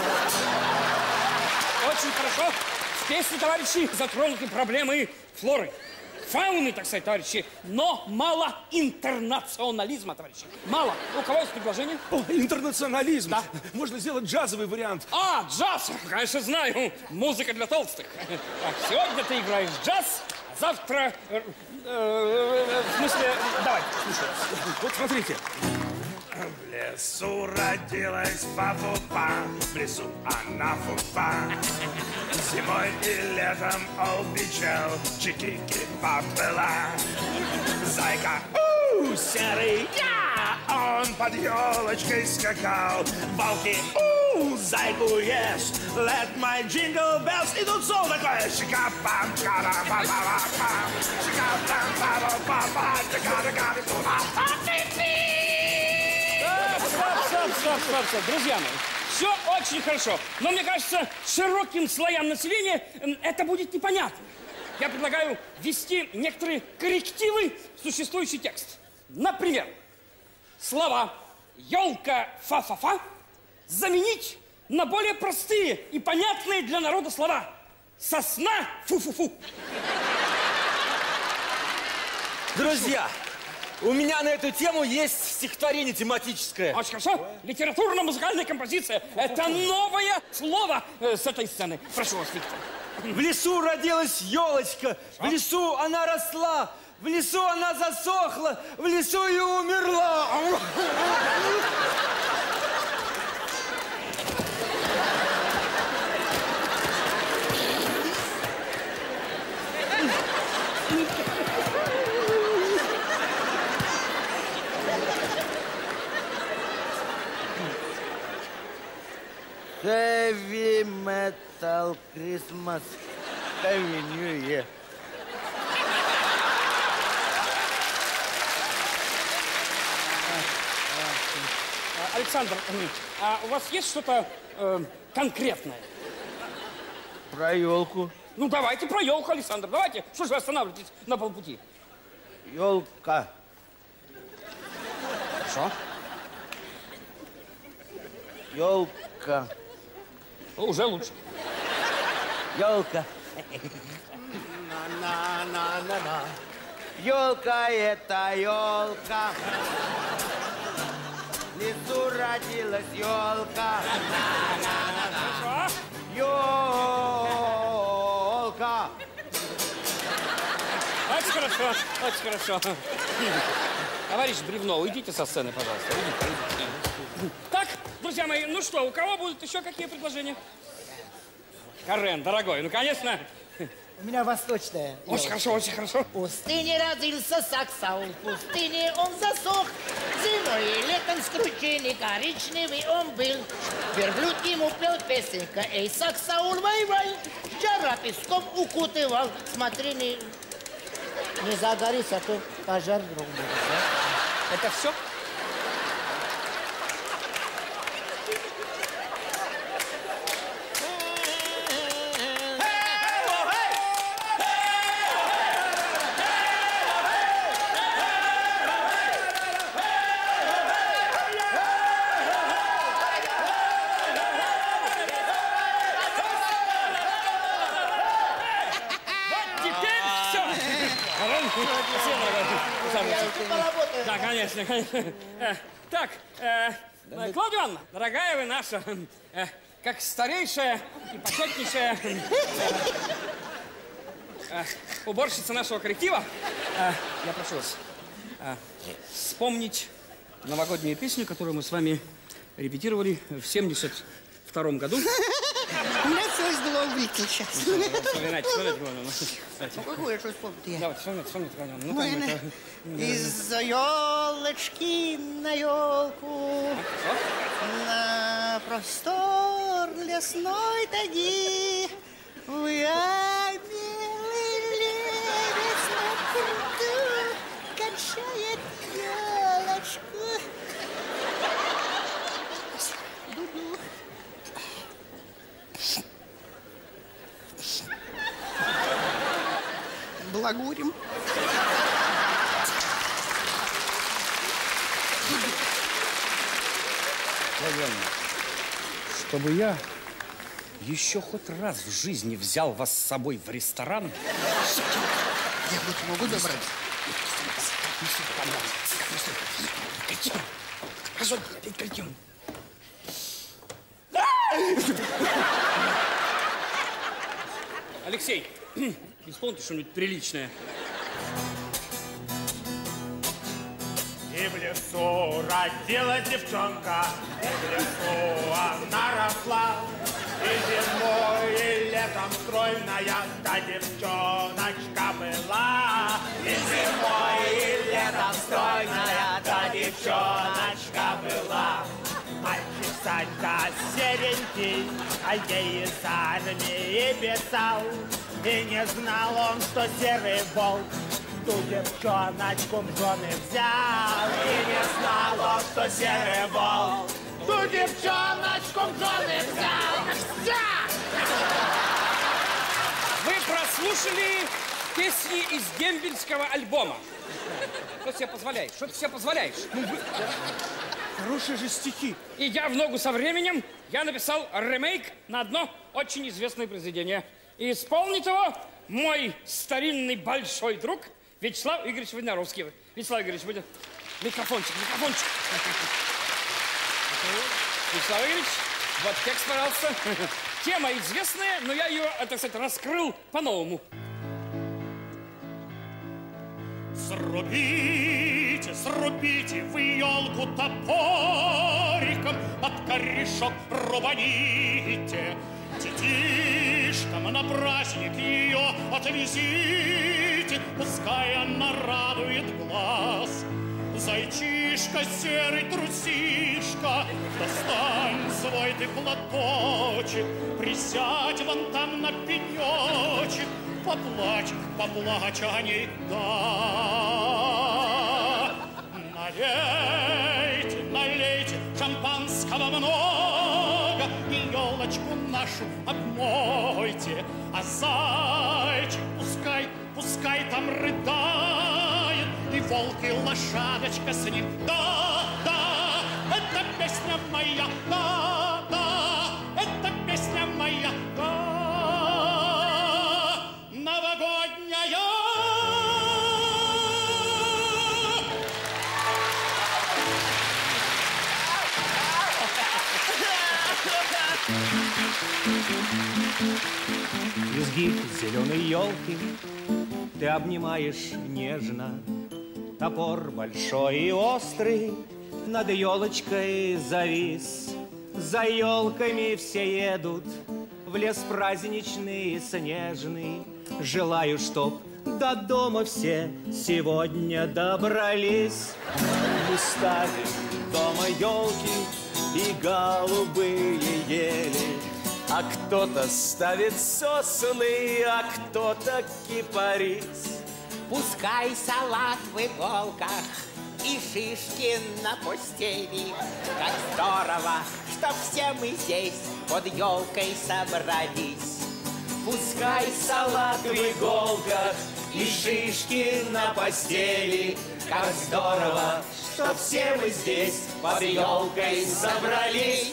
Очень хорошо. В песне, товарищи, затронуты проблемы флоры, фауны, так сказать, товарищи, но мало интернационализма, товарищи. Мало. У кого есть предложение? О, интернационализм. Да. Можно сделать джазовый вариант. А, джаз, конечно, знаю. Музыка для толстых. Так, сегодня ты играешь джаз, завтра... Э, э, в смысле, давай, слушай. Вот смотрите. В лесу родилась фа-фу-фа, в лесу она фу-фа. Зимой и летом обичал, чики-ки поплыла. Зайка, у, серый, я, он под елочкой скакал. Волки, у, зайку ешь, let my jingle bells. И тут сон такое, шика-пам, кара-па-па-па-пам, шика-пам-па-па-па-па, шика-пам-па-па-па-па-па. Стоп, стоп, стоп, стоп, стоп, друзья мои. Все очень хорошо, но мне кажется, широким слоям населения это будет непонятно. Я предлагаю ввести некоторые коррективы в существующий текст. Например, слова «елка фа-фа-фа» заменить на более простые и понятные для народа слова «сосна фу-фу-фу». Друзья, у меня на эту тему есть стихотворение тематическое. Очень хорошо. Литературно-музыкальная композиция. Это новое слово э, с этой сцены. Прошу вас, Виктор. В лесу родилась елочка, в лесу она росла, в лесу она засохла, в лесу и умерла. Heavy metal Christmas, Happy New Year. Александр, а у вас есть что-то э, конкретное? Про елку. Ну, давайте про елку, Александр, давайте. Что же вы останавливаетесь на полпути? Елка. Что? Елка. Уже лучше. Елка. На-на-на-на-на. Елка, это елка. В лесу родилась елка. На-на-на-на. Елка. Очень хорошо, очень хорошо. Товарищ Бревно, уйдите со сцены, пожалуйста. Уйдите, уйдите. Так, друзья мои, ну что, у кого будут еще какие предложения? Карен, дорогой, ну, конечно. У меня восточная. Очень хорошо, очень хорошо. В пустыне родился Саксаул, в пустыне он засох. Зимой и летом скрученный, коричневый он был. Верблюд ему пел песенка, эй, Саксаул, вай-вай. Жара песком укутывал, смотри, не, не загорись, а то пожар вдруг будет. Да? Это все? забудьте. Я тут поработаю. Да, конечно, конечно. Э, Так, э, Клавдия Ивановна, дорогая вы наша, э, как старейшая и почетнейшая э, э, уборщица нашего коллектива, э, я прошу вас э, вспомнить новогоднюю песню, которую мы с вами репетировали в семьдесят втором году. У меня все из головы вылетело сейчас. Вспоминайте, вспоминайте, Главное. Ну, какое, что вспомнить я? Давайте, вспоминайте, вспоминайте, Главное. Ну, Ну, там и это... на- Из-за елочки на елку, на простор лесной таги, вы, а, белый лебедь на пруду кончает елочку. Ду-ду. Благурим. Чтобы я еще хоть раз в жизни взял вас с собой в ресторан... Я вот могу добрать. Алексей, исполните что-нибудь приличное. И в лесу родилась девчонка, и в лесу она росла. И зимой, и летом стройная та девчоночка была. И зимой, и летом стройная та девчоночка была. Мальчик Санька серенький, а ей из армии писал. И не знал он, что серый волк ту девчоночку в жены взял. И не знал он, что серый волк ту девчоночку в жены взял. Вы прослушали песни из дембельского альбома. Что ты себе позволяешь? Что ты себе позволяешь? Ну, вы... Хорошие же стихи. И я в ногу со временем, я написал ремейк на одно очень известное произведение. И исполнит его мой старинный большой друг Вячеслав Игоревич Войнаровский. Вячеслав Игоревич, будет микрофончик, микрофончик. Вячеслав Игоревич, вот текст, пожалуйста. Тема известная, но я ее, так сказать, раскрыл по-новому. Срубите, срубите вы елку топориком, под корешок рубаните. Детишкам на праздник ее отвезите, пускай она радует глаз. Зайчишка, серый трусишка, достань свой ты платочек, присядь вон там на пенечек, поплачь, поплачь о ней, да. Налейте, налейте шампанского много и елочку нашу обмойте, а зайчик пускай, пускай там рыдает, и волк, и лошадочка с ним. Да, да, это песня моя, да, да, это песня моя, да, новогодняя. Изгиб зеленой елки ты обнимаешь нежно. Топор большой и острый над елочкой завис. За елками все едут в лес праздничный и снежный. Желаю, чтоб до дома все сегодня добрались. Мы ставим дома елки и голубые ели, а кто-то ставит сосны, а кто-то кипарис. Пускай салат в иголках и шишки на постели. Как здорово, что все мы здесь под елкой собрались. Пускай салат в иголках и шишки на постели. Как здорово, что все мы здесь под елкой собрались.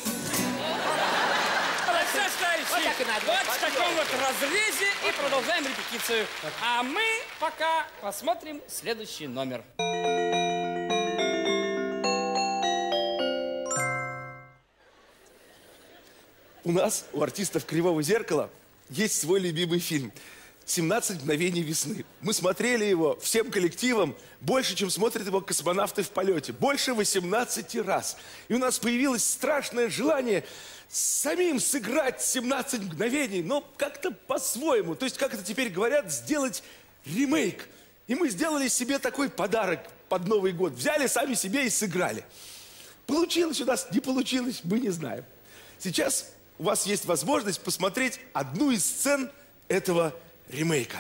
Вот, так и надо. Вот в таком вот разрезе и продолжаем репетицию. А мы пока посмотрим следующий номер. У нас, у артистов «Кривого зеркала», есть свой любимый фильм «семнадцать мгновений весны». Мы смотрели его всем коллективом больше, чем смотрят его космонавты в полете. Больше восемнадцати раз. И у нас появилось страшное желание самим сыграть семнадцать мгновений, но как-то по-своему. То есть, как это теперь говорят, сделать ремейк. И мы сделали себе такой подарок под Новый год. Взяли сами себе и сыграли. Получилось у нас, не получилось, мы не знаем. Сейчас у вас есть возможность посмотреть одну из сцен этого ремейка.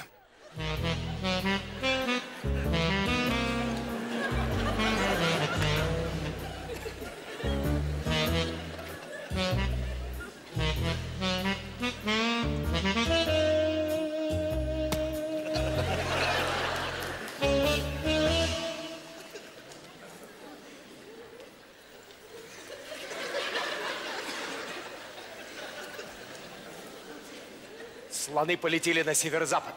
Слоны полетели на северо-запад.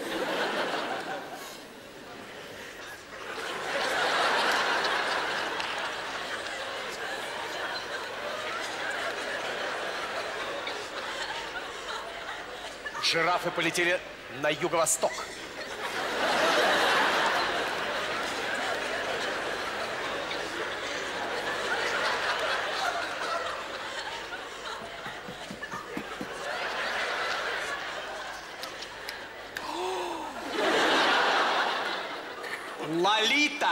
Жирафы полетели на юго-восток. Лолита!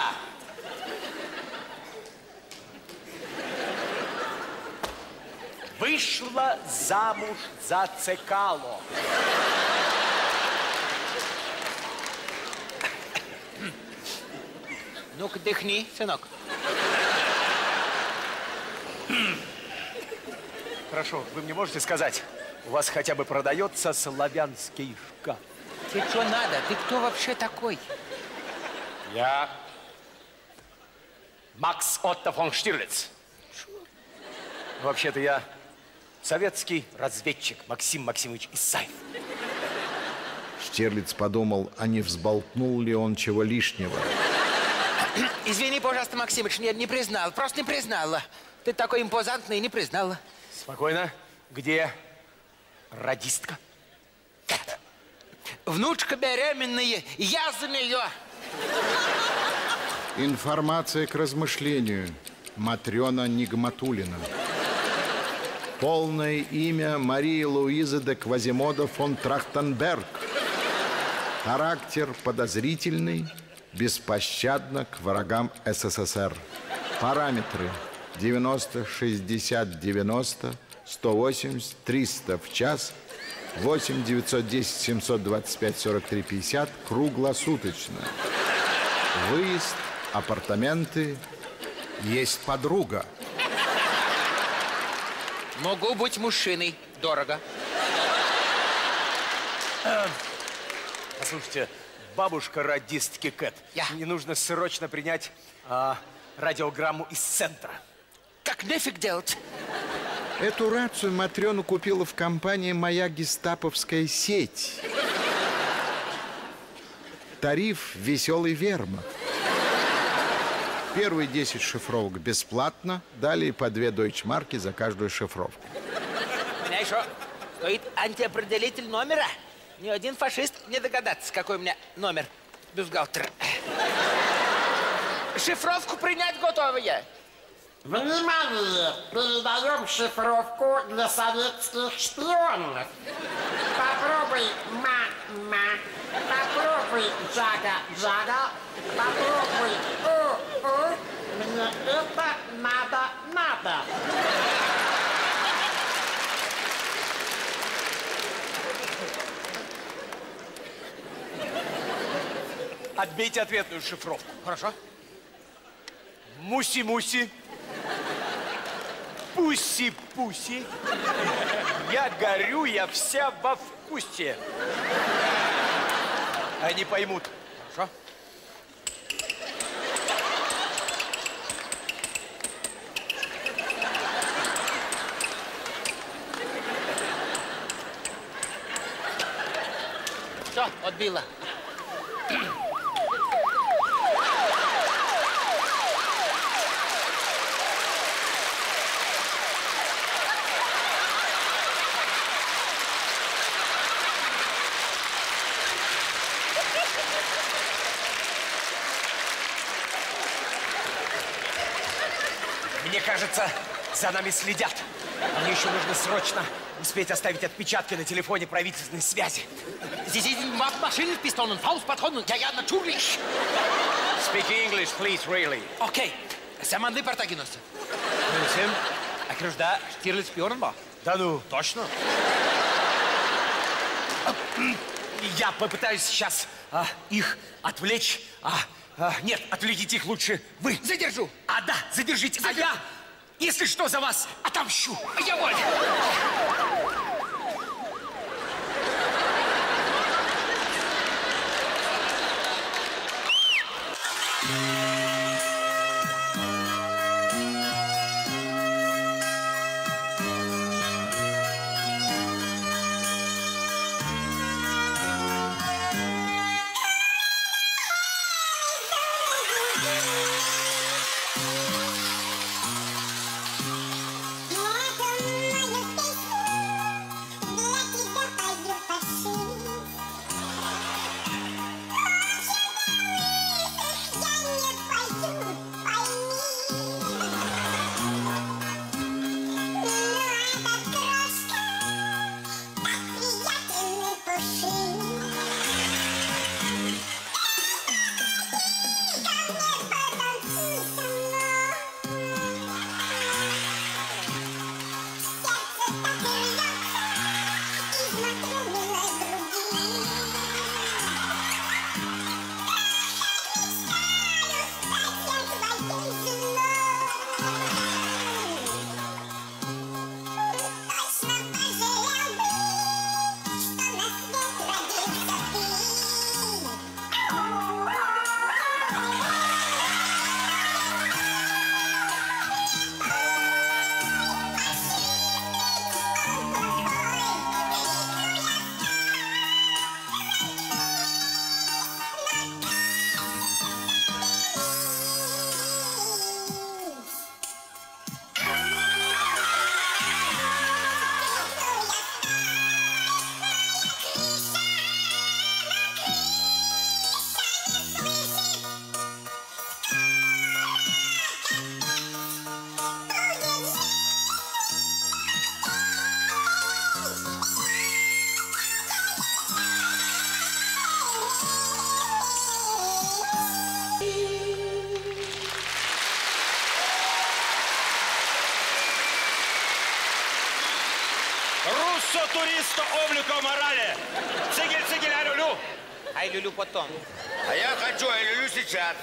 Вышла замуж за Цекало. Ну-ка, дыхни, сынок. Хорошо, вы мне можете сказать, у вас хотя бы продается славянский шкаф? Тебе что надо? Ты кто вообще такой? Я Макс Отто фон Штирлиц. Вообще-то я советский разведчик Максим Максимович Исаев. Штирлиц подумал, а не взболтнул ли он чего лишнего. Извини, пожалуйста, Максимыч, нет, не признал, просто не признала. Ты такой импозантный, не признала. Спокойно. Где радистка? Внучка беременная, я за нее. Информация к размышлению. Матрена Нигматуллина. Полное имя Мария Луиза де Квазимодо фон Трахтенберг. Характер подозрительный, беспощадно к врагам СССР. Параметры девяносто, шестьдесят, девяносто, сто восемьдесят, триста в час, восемь девятьсот десять семьсот двадцать пять сорок три пятьдесят круглосуточно. Выезд, апартаменты, есть подруга. Могу быть мужчиной. Дорого. Послушайте, бабушка радистки Кэт, Я. мне нужно срочно принять а, радиограмму из центра. Как нефиг делать? Эту рацию Матрёна купила в компании «Моя гестаповская сеть». Тариф «Веселый вермахт». Первые десять шифровок бесплатно, далее по две дойчмарки за каждую шифровку. У меня еще стоит антиопределитель номера. Ни один фашист не догадается, какой у меня номер бюстгальтера. Шифровку принять готовые. Внимание! Передаем шифровку для советских шпионов. Попробуй ма-ма. Попробуй джага-джага. Попробуй у-у. Мне это надо-надо. Отбейте ответную шифровку. Хорошо. Муси-муси. Пуси-пуси. Я горю, я вся во вкусе. Они поймут. Хорошо. Все, отбила. Мне кажется, за нами следят. Мне еще нужно срочно успеть оставить отпечатки на телефоне правительственной связи. Sie sind Maschinenpistolen, Faustpatronen, ja, ja, natürlich. Speak English, please, really. Okay, Саманды Партагинос. Всем окружда Штирлиц Пьернбах. Да ну, точно? Я попытаюсь сейчас а, их отвлечь. А, а, нет, отвлеките их лучше вы. Задержу. А, да, задержите. Задержу. А я, если что, за вас отомщу. Я воль. Руссо туристо облико морали. Цигель, цигель, ай люлю. Ай люлю потом. А я хочу ай люлю сейчас.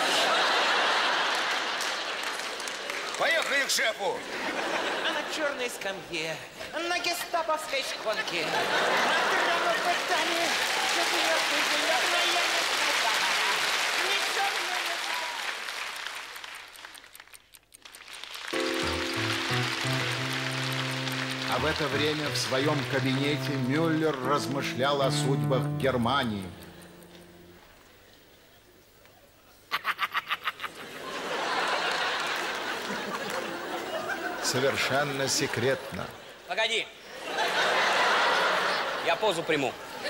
Поехали к шефу. А на черной скамье, на гестаповской шконке, на травопытании, четвертый зеленая несмута. А в это время в своем кабинете Мюллер размышлял о судьбах Германии. Совершенно секретно. Погоди. Я позу приму.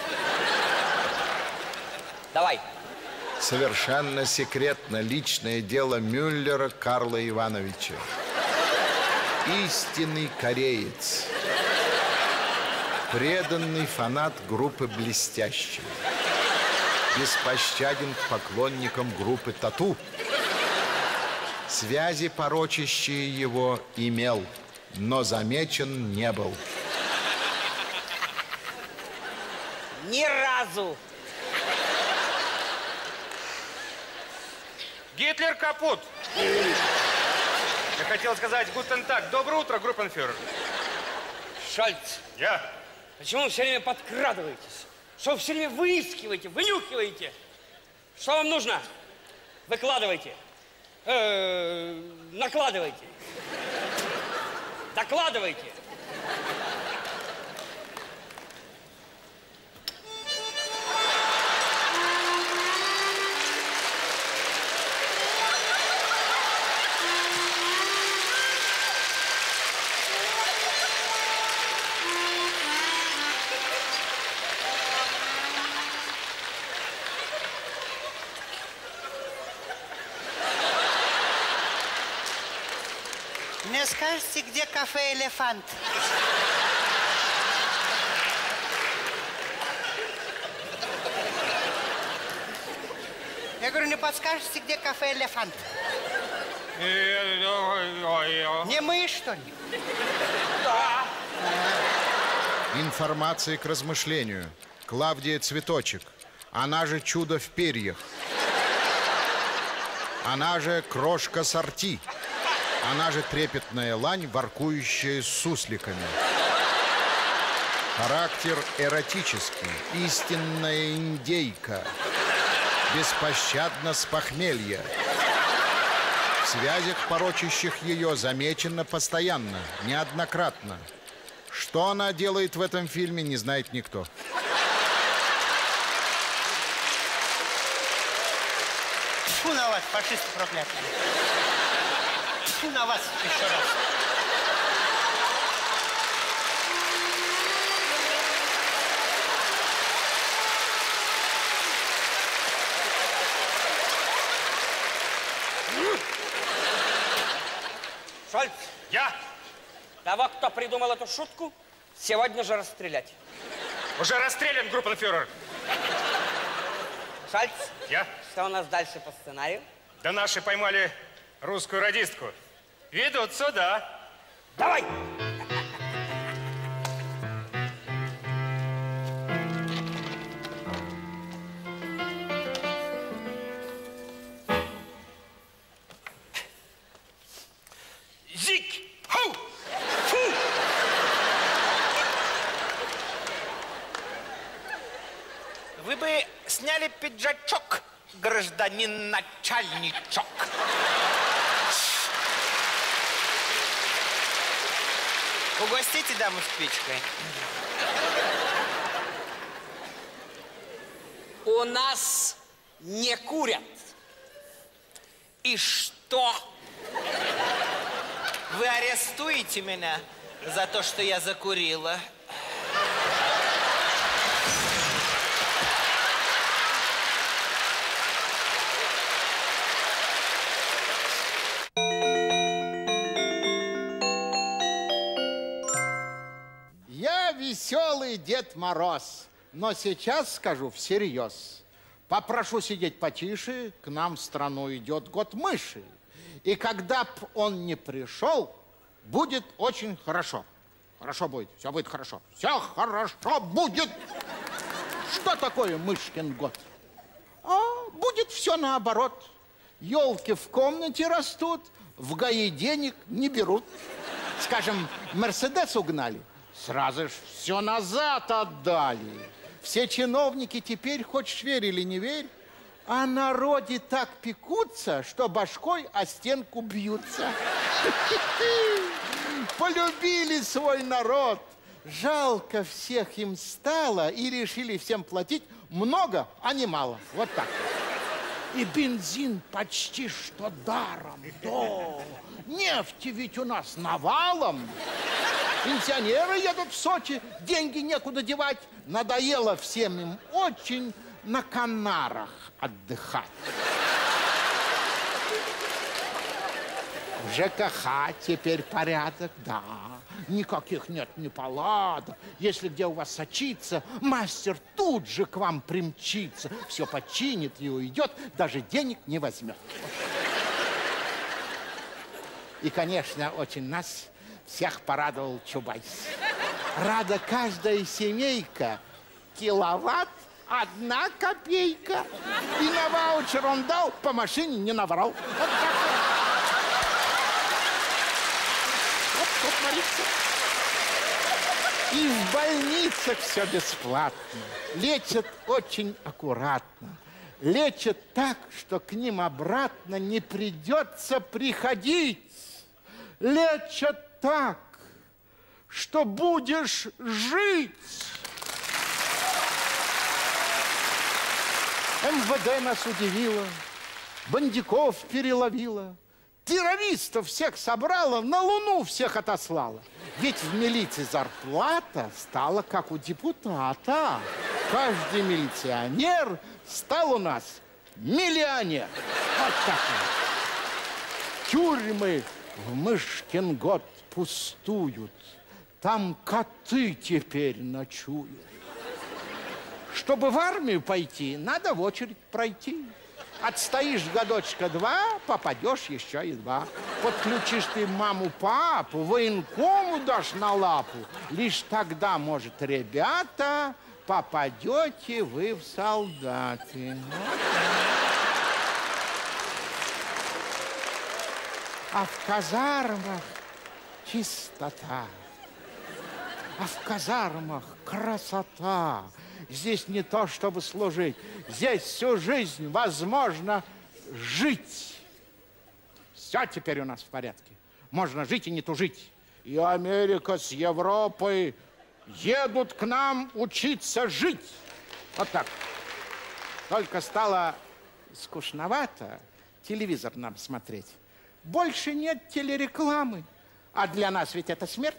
Давай. Совершенно секретно личное дело Мюллера Карла Ивановича. Истинный кореец. Преданный фанат группы «Блестящие». Беспощаден к поклонникам группы «Тату». Связи, порочащие его, имел, но замечен не был. Ни разу. Гитлер капут. Я хотел сказать гутен так. Доброе утро, группенфюрер. Шольц. Я. Почему вы все время подкрадываетесь? Что вы все время выискиваете, вынюхиваете? Что вам нужно? Выкладывайте. Э-э, накладывайте. Докладывайте. Не скажете, где кафе «Элефант»? Я говорю, не подскажете, где кафе «Элефант»? Не мы, что ли? Да. Информация к размышлению. Клавдия Цветочек. Она же чудо в перьях. Она же крошка сорти. Она же трепетная лань, воркующая с сусликами. Характер эротический. Истинная индейка. Беспощадно с похмелья. В связях, порочащих ее, замечено постоянно, неоднократно. Что она делает в этом фильме, не знает никто. Тьфу на вас, фашисты проклятые. Тьфу на вас еще раз. Шольц. Я? Того, кто придумал эту шутку, сегодня же расстрелять. Уже расстрелян, группенфюрер. Шольц. Я? Что у нас дальше по сценарию? Да наши поймали русскую радистку. Ведут сюда. Давай! Зик! Хау! Фу! Вы бы сняли пиджачок, гражданин начальничок. Угостите даму спичкой. У нас не курят. И что? Вы арестуете меня за то, что я закурила? Я веселый Дед Мороз, но сейчас скажу всерьез. Попрошу сидеть потише, к нам в страну идет год мыши. И когда б он не пришел, будет очень хорошо. Хорошо будет, все будет хорошо. Все хорошо будет. Что такое мышкин год? А будет все наоборот. Елки в комнате растут, в ГАИ денег не берут. Скажем, Мерседес угнали, сразу ж все назад отдали. Все чиновники теперь, хочешь верь или не верь, о народе так пекутся, что башкой о стенку бьются. Полюбили свой народ. Жалко всех им стало и решили всем платить много, а не мало. Вот так. И бензин почти что даром. Да. Нефти ведь у нас навалом. Пенсионеры едут в Сочи, деньги некуда девать. Надоело всем им очень на Канарах отдыхать. В ЖКХ теперь порядок, да. Никаких нет неполадок. Если где у вас сочится, мастер тут же к вам примчится. Все починит и уйдет, даже денег не возьмет. И, конечно, очень нас всех порадовал Чубайс. Рада каждая семейка. Киловатт, одна копейка. И на ваучер он дал, по машине не наврал. Вот так вот. Вот, смотрите. И в больницах все бесплатно. Лечат очень аккуратно. Лечат так, что к ним обратно не придется приходить. Лечат так, что будешь жить. эм вэ дэ нас удивило, бандюков переловила, террористов всех собрала, на Луну всех отослала. Ведь в милиции зарплата стала как у депутата. Каждый милиционер стал у нас миллионер. Вот так вот. Тюрьмы в Мышкин год пустуют. Там коты теперь ночуют. Чтобы в армию пойти, надо в очередь пройти. Отстоишь годочка два, попадешь еще и два. Подключишь ты маму-папу, военкому дашь на лапу. Лишь тогда, может, ребята, попадете вы в солдаты. А в казармах чистота. А в казармах красота. Здесь не то, чтобы служить. Здесь всю жизнь возможно жить. Все теперь у нас в порядке. Можно жить и не тужить. И Америка с Европой едут к нам учиться жить. Вот так. Только стало скучновато телевизор нам смотреть. Больше нет телерекламы. А для нас ведь это смерть.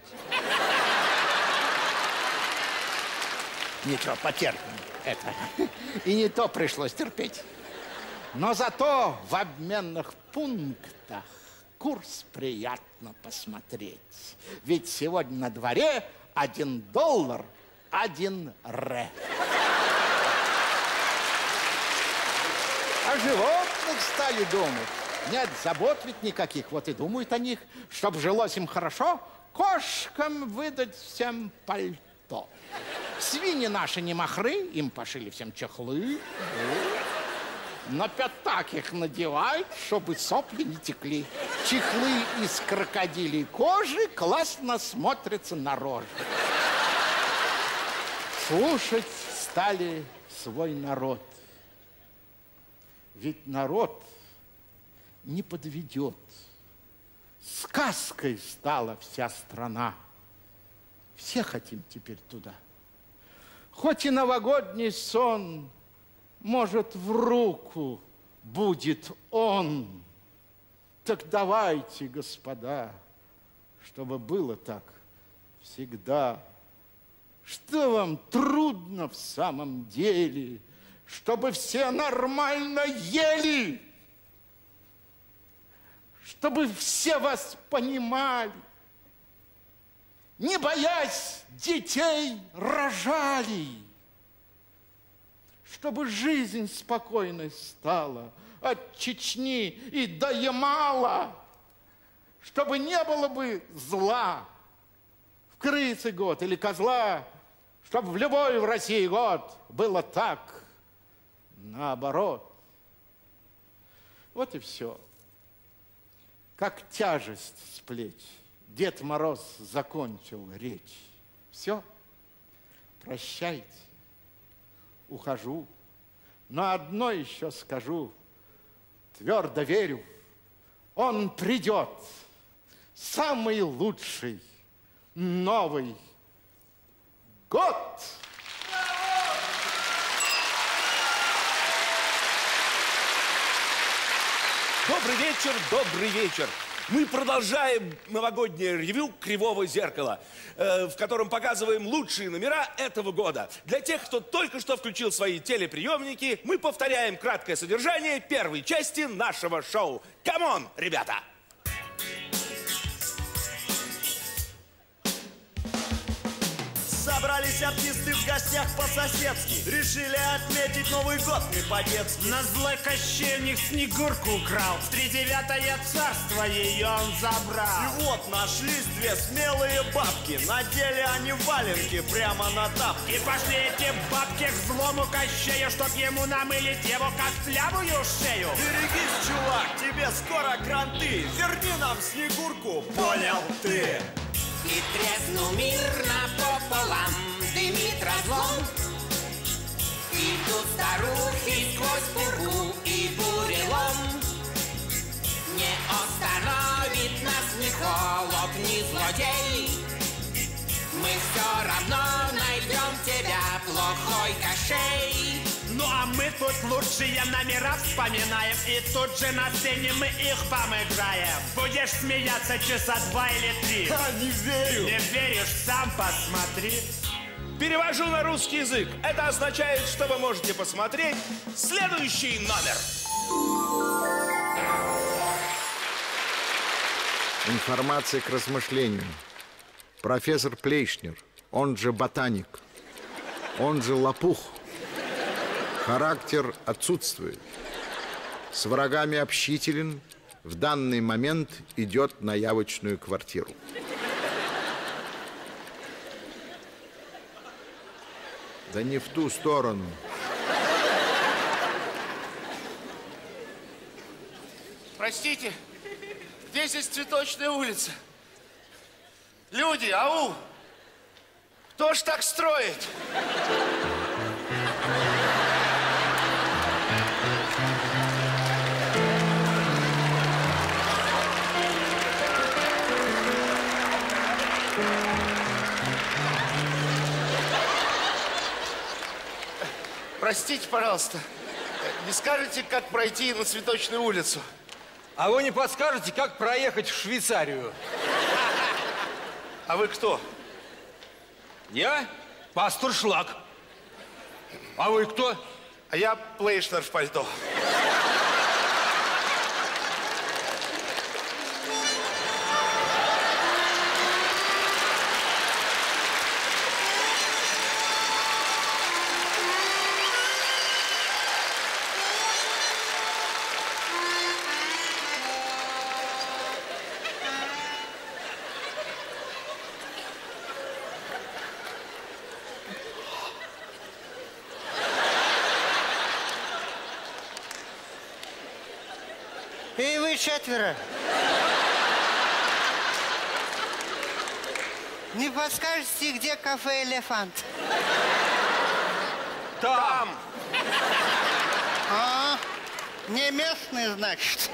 Ничего, потерпим это. И не то пришлось терпеть. Но зато в обменных пунктах курс приятно посмотреть. Ведь сегодня на дворе один доллар, один ре. О животных стали думать. Нет забот ведь никаких. Вот и думают о них. Чтоб жилось им хорошо, кошкам выдать всем пальто. Свиньи наши не махры, им пошили всем чехлы. На пятак их надевают, чтобы сопли не текли. Чехлы из крокодилей кожи классно смотрятся на роже. Слушать стали свой народ. Ведь народ не подведет. Сказкой стала вся страна. Все хотим теперь туда. Хоть и новогодний сон, может, в руку будет он. Так давайте, господа, чтобы было так всегда. Что вам трудно в самом деле, чтобы все нормально ели, чтобы все вас понимали, не боясь детей рожали, чтобы жизнь спокойной стала от Чечни и до Ямала, чтобы не было бы зла в крысы год или козла, чтобы в любой в России год было так, наоборот. Вот и все. Как тяжесть с плеч. Дед Мороз закончил речь. Все, прощайте, ухожу. Но одно еще скажу, твердо верю, он придет, самый лучший Новый год. Добрый вечер, добрый вечер. Мы продолжаем новогоднее ревью «Кривого зеркала», э, в котором показываем лучшие номера этого года. Для тех, кто только что включил свои телеприемники, мы повторяем краткое содержание первой части нашего шоу. Камон, ребята! Собрались артисты в гостях по-соседски. Решили отметить Новый год не по-детски. На злой Кощей у них Снегурку украл. В тридевятое царство ее он забрал. И вот нашлись две смелые бабки. Надели они валенки прямо на тапки. И пошли эти бабки к злому Кощею, чтоб ему намылить его костлявую шею. Берегись, чувак, тебе скоро кранты. Верни нам Снегурку, понял ты? И треснул мир напополам, дымит разлом. Идут старухи сквозь пургу и бурелом. Не остановит нас ни холод, ни злодей. Мы все равно найдем тебя, плохой Кощей. Ну а мы тут лучшие номера вспоминаем, и тут же на сцене мы их помыграем. Будешь смеяться часа два или три. А, не верю. Не веришь, сам посмотри. Перевожу на русский язык. Это означает, что вы можете посмотреть следующий номер. Информация к размышлению. Профессор Плейшнер, он же ботаник, он же лопух. Характер отсутствует. С врагами общителен, в данный момент идет на явочную квартиру. Да не в ту сторону. Простите, где здесь Цветочная улица? Люди, ау! Кто ж так строит? Простите, пожалуйста, не скажете, как пройти на Цветочную улицу? А вы не подскажете, как проехать в Швейцарию? А вы кто? Я пастор Шлак. А вы кто? А я Плейшнер в пальто. И вы четверо. Не подскажете, где кафе «Элефант»? Там. А, не местный, значит.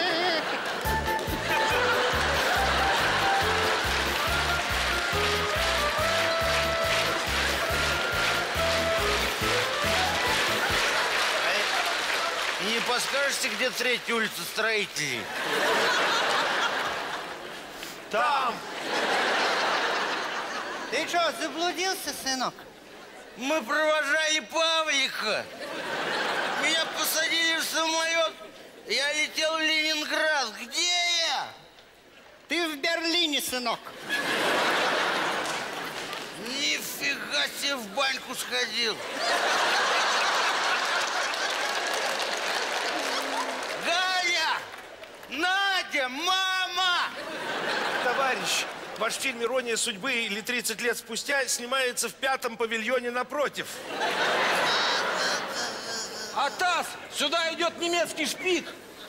Не подскажете, где третья улица Строителей? Там. Ты что, заблудился, сынок? Мы провожали Павлика. Меня посадили в самолет. Я летел в Ленинград. Где я? Ты в Берлине, сынок. Нифига себе, в баньку сходил. Галя! Надя! Мама! Товарищ, ваш фильм «Ирония судьбы» или «тридцать лет спустя» снимается в пятом павильоне напротив. Атас, сюда идет немецкий шпик.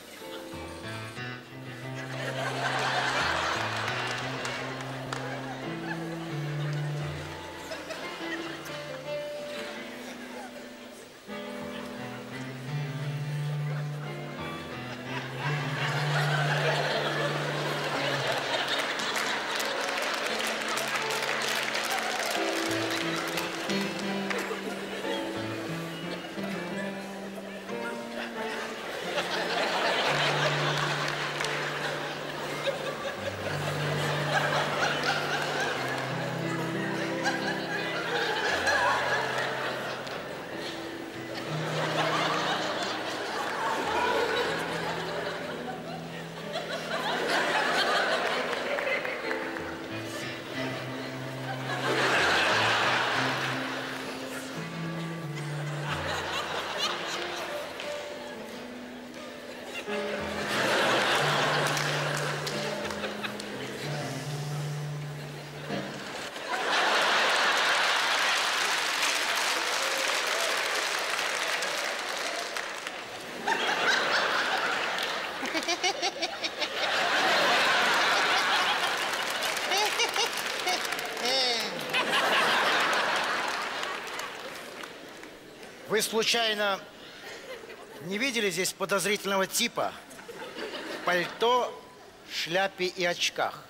Вы случайно не видели здесь подозрительного типа в пальто, шляпе и очках?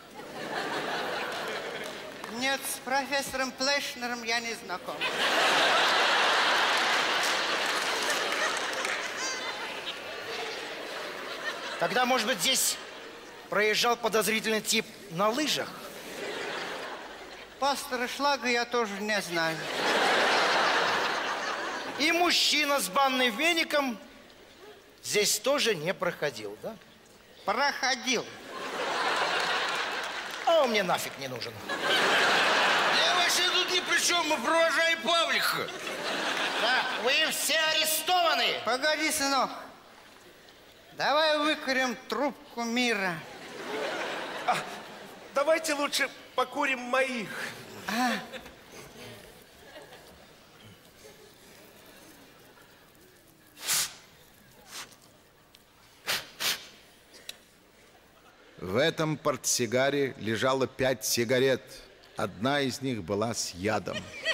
Нет, с профессором Плейшнером я не знаком. Тогда, может быть, здесь проезжал подозрительный тип на лыжах? Пастора Шлага я тоже не знаю. И мужчина с банным веником здесь тоже не проходил, да? Проходил. снова мне нафиг не нужен. Я вообще тут ни при чем, мы провожаем Павлика. Так, вы все арестованы. Погоди, сынок. Давай выкурим трубку мира. А, давайте лучше покурим моих. А. В этом портсигаре лежало пять сигарет. Одна из них была с ядом.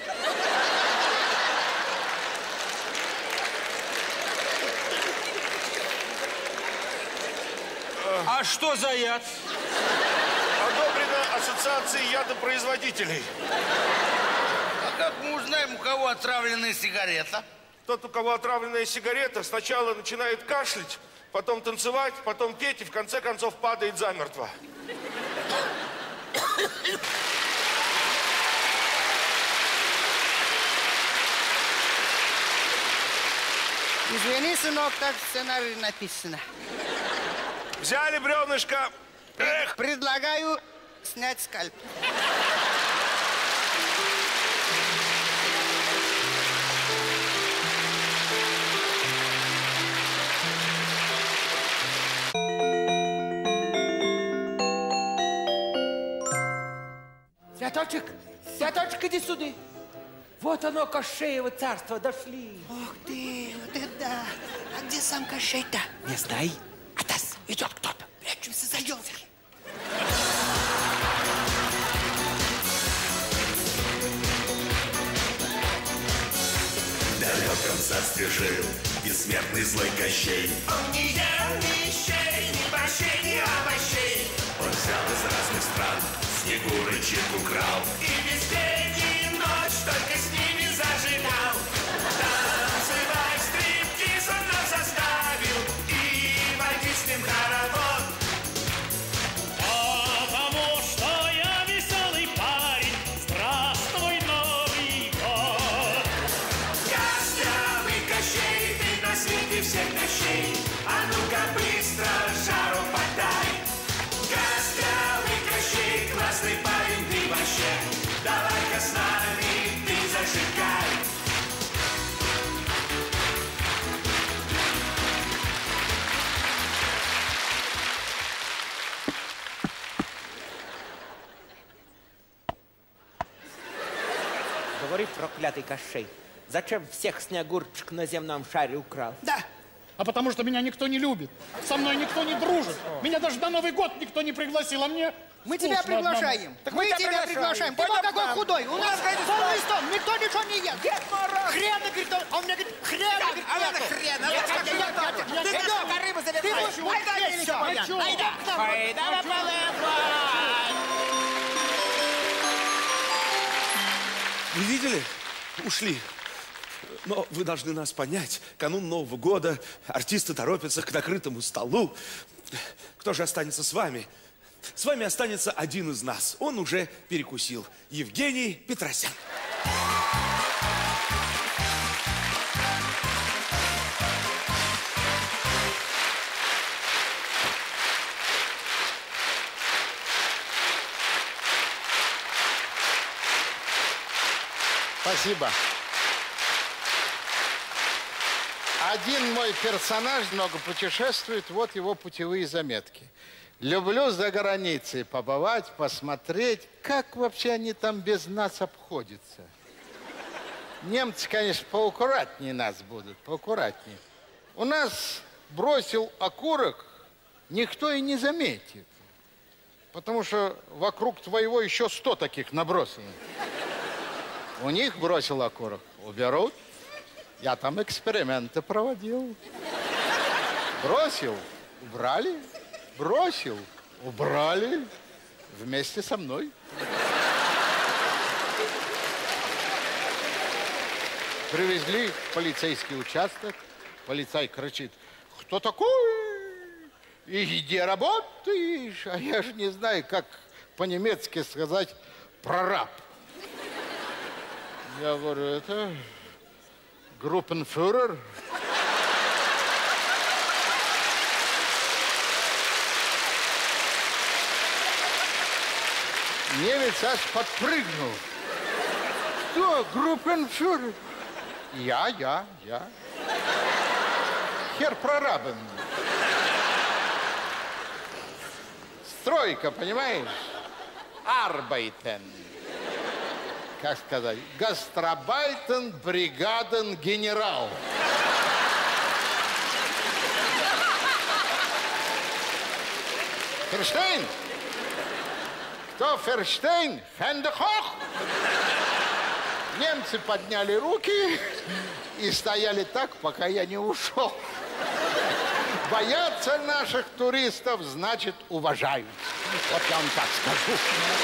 А что за яд? Одобрено Ассоциацией ядопроизводителей. А как мы узнаем, у кого отравленная сигарета? Тот, у кого отравленная сигарета, сначала начинает кашлять, потом танцевать, потом петь и в конце концов падает замертво. Извини, сынок, так в сценарии написано. Взяли бревнышко. Эх. Предлагаю снять скальп. Святочек, Святочек, иди сюда. Вот оно, Кощеево царство, дошли. Ух ты, вот это да. А где сам Кощей-то? Не знай. Атас, идет кто-то. Прячемся за елки. В далеком царстве жил бессмертный злой Кощей. Он не ел ни щей, ни борщей, ни овощей. Он взял из разных стран снегурочек украл. И весь день и ночь только с ними зажигал. Танцевать стриптиз он нас заставил. И водить с ним хоровод. Потому что я веселый парень. Здравствуй, Новый год. Костлявый Кощей, ты на свете всех Кощей. А ну-ка быстро жару подай. Костлявый Кощей, классный парень ты вообще. Давай-ка с нами ты зажигай. Говори, проклятый Кощей, зачем всех снегурочек на земном шаре украл? Да. А потому что меня никто не любит. Со мной никто не дружит. Меня даже на Новый год никто не пригласил, а мне Мы тебя скучно одному. приглашаем. Так мы мы тебя тебя приглашаем. приглашаем. Ты вот Пойдем какой к нам. худой. У У нас нас, говорит, полный стол. стол. Никто ничего не ест. Дед Мороз! Хрена, говорит, он, он мне говорит, хрена, говорит, а надо нету. хрена, Я- вот я- как я- же я- готово. я- Ты я- пошел, я- рыбу Ты заливай. будешь вот Айда, здесь Миша, всё понятно. хочу. Айда к нам. Айда, Хочу. полепай. Вы видели? Ушли. Но вы должны нас понять. Канун Нового года, артисты торопятся к накрытому столу. Кто же останется с вами? С вами останется один из нас. Он уже перекусил. Евгений Петросян. Спасибо. Один мой персонаж много путешествует, вот его путевые заметки. Люблю за границей побывать, посмотреть, как вообще они там без нас обходятся. Немцы, конечно, поаккуратнее нас будут, поаккуратнее. У нас бросил окурок, никто и не заметит. Потому что вокруг твоего еще сто таких набросано. У них бросил окурок, уберут. Я там эксперименты проводил. Бросил, убрали. Бросил, убрали. Вместе со мной. Привезли в полицейский участок. Полицай кричит: кто такой? И где работаешь? А я же не знаю, как по-немецки сказать прораб. Я говорю, это группенфюрер. Немец аж подпрыгнул. Кто? Группенфюрер? Я, я, я. Хер прорабен. Стройка, понимаешь? Арбайтен. Как сказать? Гастробайтен, бригаден, генерал. Ферштейн? Кто Ферштейн? Хэнде хох! Немцы подняли руки и стояли так, пока я не ушел. Боятся наших туристов, значит, уважают. Вот я вам так скажу.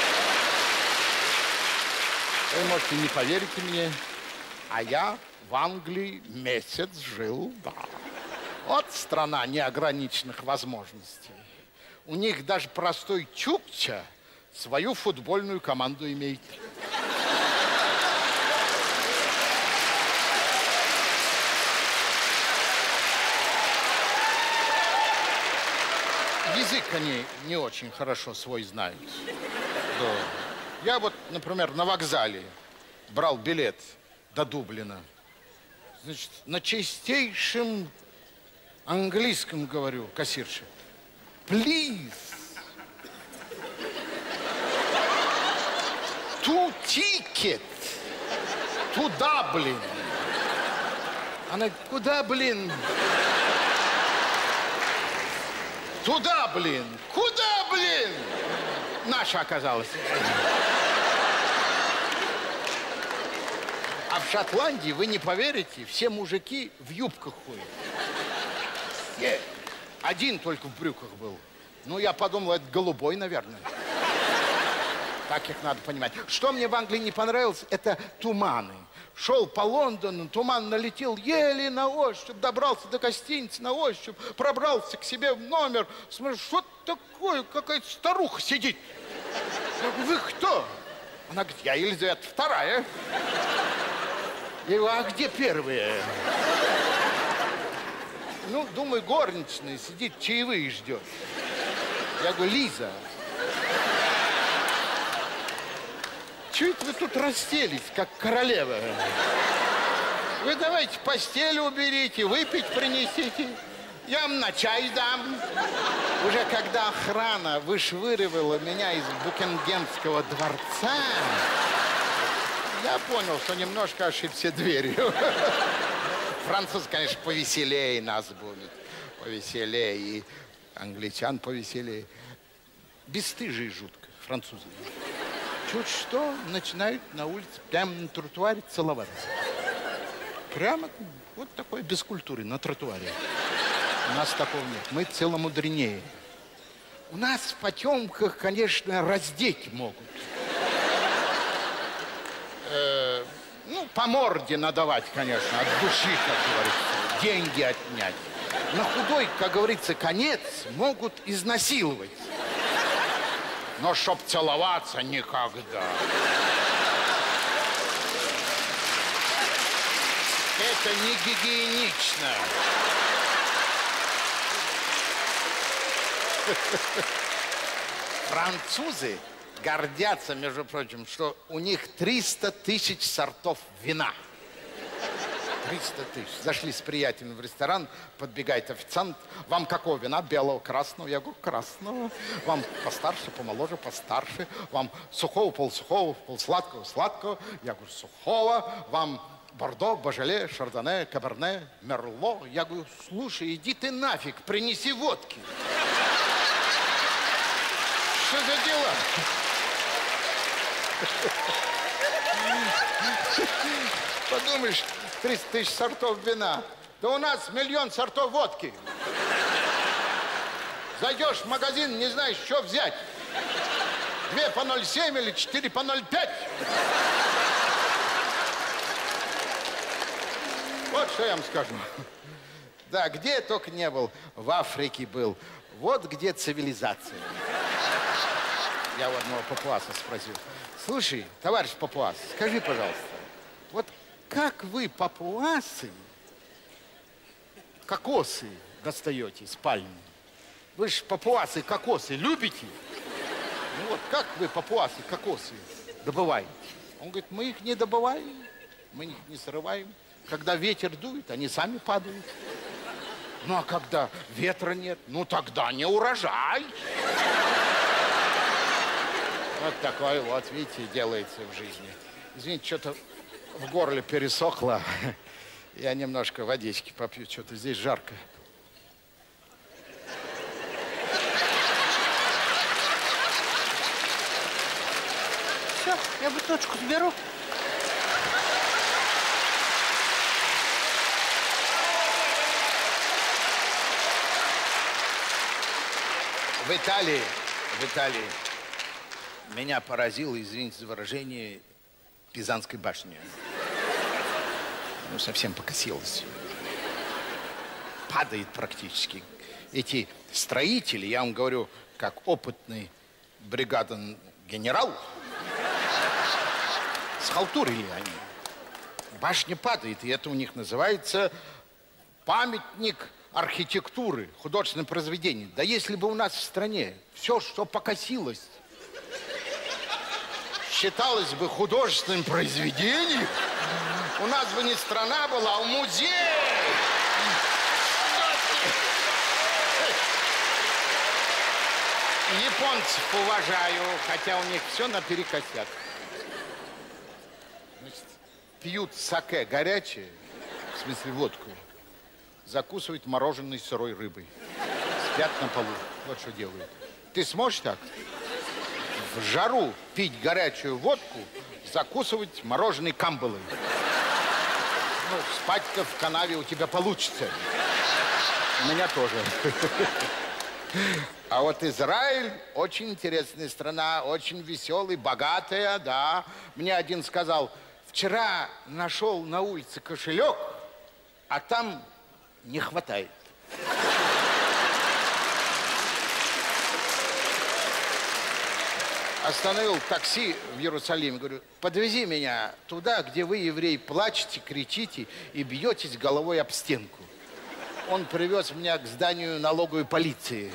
Вы можете не поверить мне, а я в Англии месяц жил, да. Вот страна неограниченных возможностей. У них даже простой чукча свою футбольную команду имеет. Язык они не очень хорошо свой знают. Да. Я вот, например, на вокзале брал билет до Дублина. Значит, на чистейшем английском говорю кассирше. Please. Two ticket. To Dublin. Она, куда, блин? Туда, блин! Куда, блин? Наша оказалась. А в Шотландии, вы не поверите, все мужики в юбках ходят. Все. Один только в брюках был. Ну, я подумал, это голубой, наверное. Так их надо понимать. Что мне в Англии не понравилось, это туманы. Шел по Лондону, туман налетел, еле на ощупь, добрался до гостиницы на ощупь, пробрался к себе в номер. Смотрю, что такое, какая-то старуха сидит. Я говорю, вы кто? Она говорит, я Елизавета вторая. Я говорю, а где первая? Ну, думаю, горничная сидит, чаевые ждет. Я говорю, Лиза, чего это вы тут расселись, как королева? Вы давайте постель уберите, выпить принесите. Я вам на чай дам. Уже когда охрана вышвыривала меня из Букингемского дворца, я понял, что немножко ошибся дверью. Француз, конечно, повеселее нас будет. Повеселее. И англичан повеселее. Бесстыжие жутко, французы. Чуть что, начинают на улице, прямо на тротуаре целоваться. Прямо вот такой без культуры, на тротуаре. У нас такого нет. Мы целомудреннее. У нас в потемках, конечно, раздеть могут. Э, ну, по морде надавать, конечно, от души, как говорится. Деньги отнять. На худой, как говорится, конец могут изнасиловать. Но чтоб целоваться никогда. Это не гигиенично. Французы гордятся, между прочим, что у них триста тысяч сортов вина. триста тысяч. Зашли с приятелем в ресторан, подбегает официант. Вам какого вина? Белого, красного? Я говорю, красного. Вам постарше, помоложе, постарше. Вам сухого, полсухого, полсладкого, сладкого. Я говорю, сухого. Вам бордо, божеле, шардоне, каберне, мерло. Я говорю, слушай, иди ты нафиг, принеси водки. Что за дела? Подумаешь, триста тысяч сортов вина. Да у нас миллион сортов водки. Зайдешь в магазин, не знаешь, что взять. Две по ноль семь или четыре по ноль пять. Вот что я вам скажу. Да, где я только не был. В Африке был. Вот где цивилизация. Я у одного папуаса спросил. Слушай, товарищ папуас, скажи, пожалуйста, вот как вы, папуасы, кокосы достаете из пальмы? Вы же, папуасы, кокосы любите? Ну вот как вы, папуасы, кокосы добываете? Он говорит, мы их не добываем, мы их не срываем. Когда ветер дует, они сами падают. Ну а когда ветра нет, ну тогда не урожай. Вот такое вот, видите, делается в жизни. Извините, что-то в горле пересохло. Я немножко водички попью, что-то здесь жарко. Все, я бутылочку сберу. В Италии, в Италии меня поразило, извините за выражение, Пизанской башни. Ну, совсем покосилась. Падает практически. Эти строители, я вам говорю, как опытный бригадный генерал, схалтурили они. Башня падает, и это у них называется памятник архитектуры, художественное произведение. Да если бы у нас в стране все, что покосилось, считалось бы художественным произведением, у нас бы не страна была, а музей. Японцев уважаю, хотя у них все наперекосяк. Значит, пьют саке горячее, в смысле водку, закусывают мороженой сырой рыбой. Спят на полу. Вот что делают. Ты сможешь так? В жару пить горячую водку, закусывать мороженой камбалой. Ну, спать-то в канаве у тебя получится. У меня тоже. А вот Израиль очень интересная страна, очень веселая, богатая, да. Мне один сказал, вчера нашел на улице кошелек, а там не хватает. Остановил такси в Иерусалиме, говорю, подвези меня туда, где вы, евреи, плачете, кричите и бьетесь головой об стенку. Он привез меня к зданию налоговой полиции.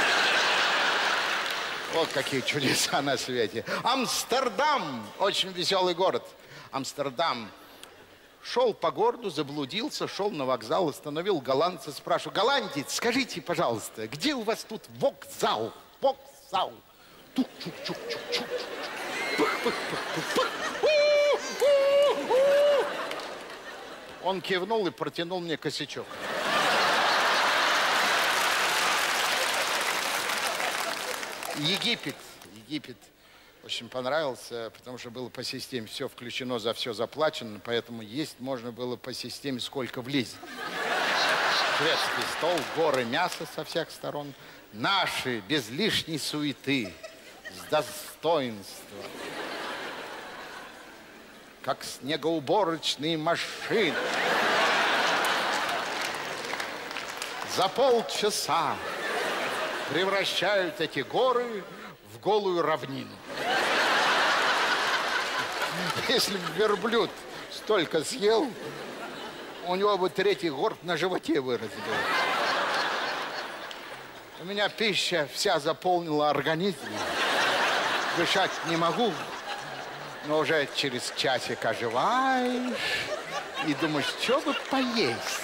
Вот какие чудеса на свете. Амстердам, очень веселый город. Амстердам. Шел по городу, заблудился, шел на вокзал, остановил голландца, спрашиваю, голландец, скажите, пожалуйста, где у вас тут вокзал? Вокзал. Тук-чук-чук-чук-чук. Он кивнул и протянул мне косячок. Египет. Египет очень понравился, потому что было по системе все включено, за все заплачено, поэтому есть можно было по системе сколько влезет. Шведский стол, горы мяса со всех сторон. Наши, без лишней суеты, с достоинством. Как снегоуборочные машины. За полчаса превращают эти горы в голую равнину. Если бы верблюд столько съел, у него бы третий горб на животе вырос был. У меня пища вся заполнила организм. Дышать не могу, но уже через часик оживаешь и думаешь, что бы поесть.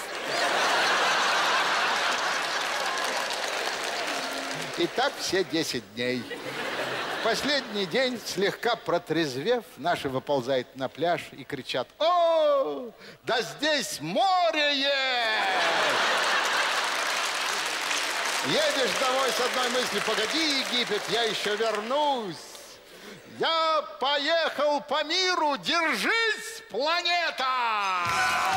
И так все десять дней. В последний день, слегка протрезвев, наши выползают на пляж и кричат, о, да здесь море есть! Едешь домой с одной мыслью, погоди, Египет, я еще вернусь. Я поехал по миру, держись, планета!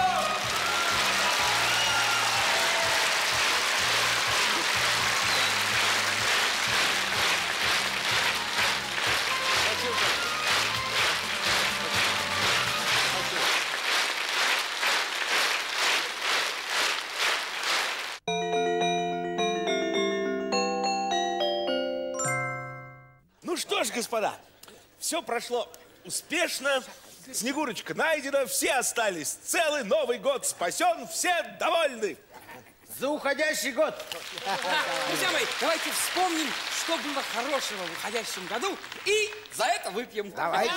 Ну что ж, господа, все прошло успешно, Снегурочка найдена, все остались целы, Новый год спасен, все довольны. За уходящий год. Друзья мои, давайте вспомним, что было хорошего в уходящем году, и за это выпьем. Давайте.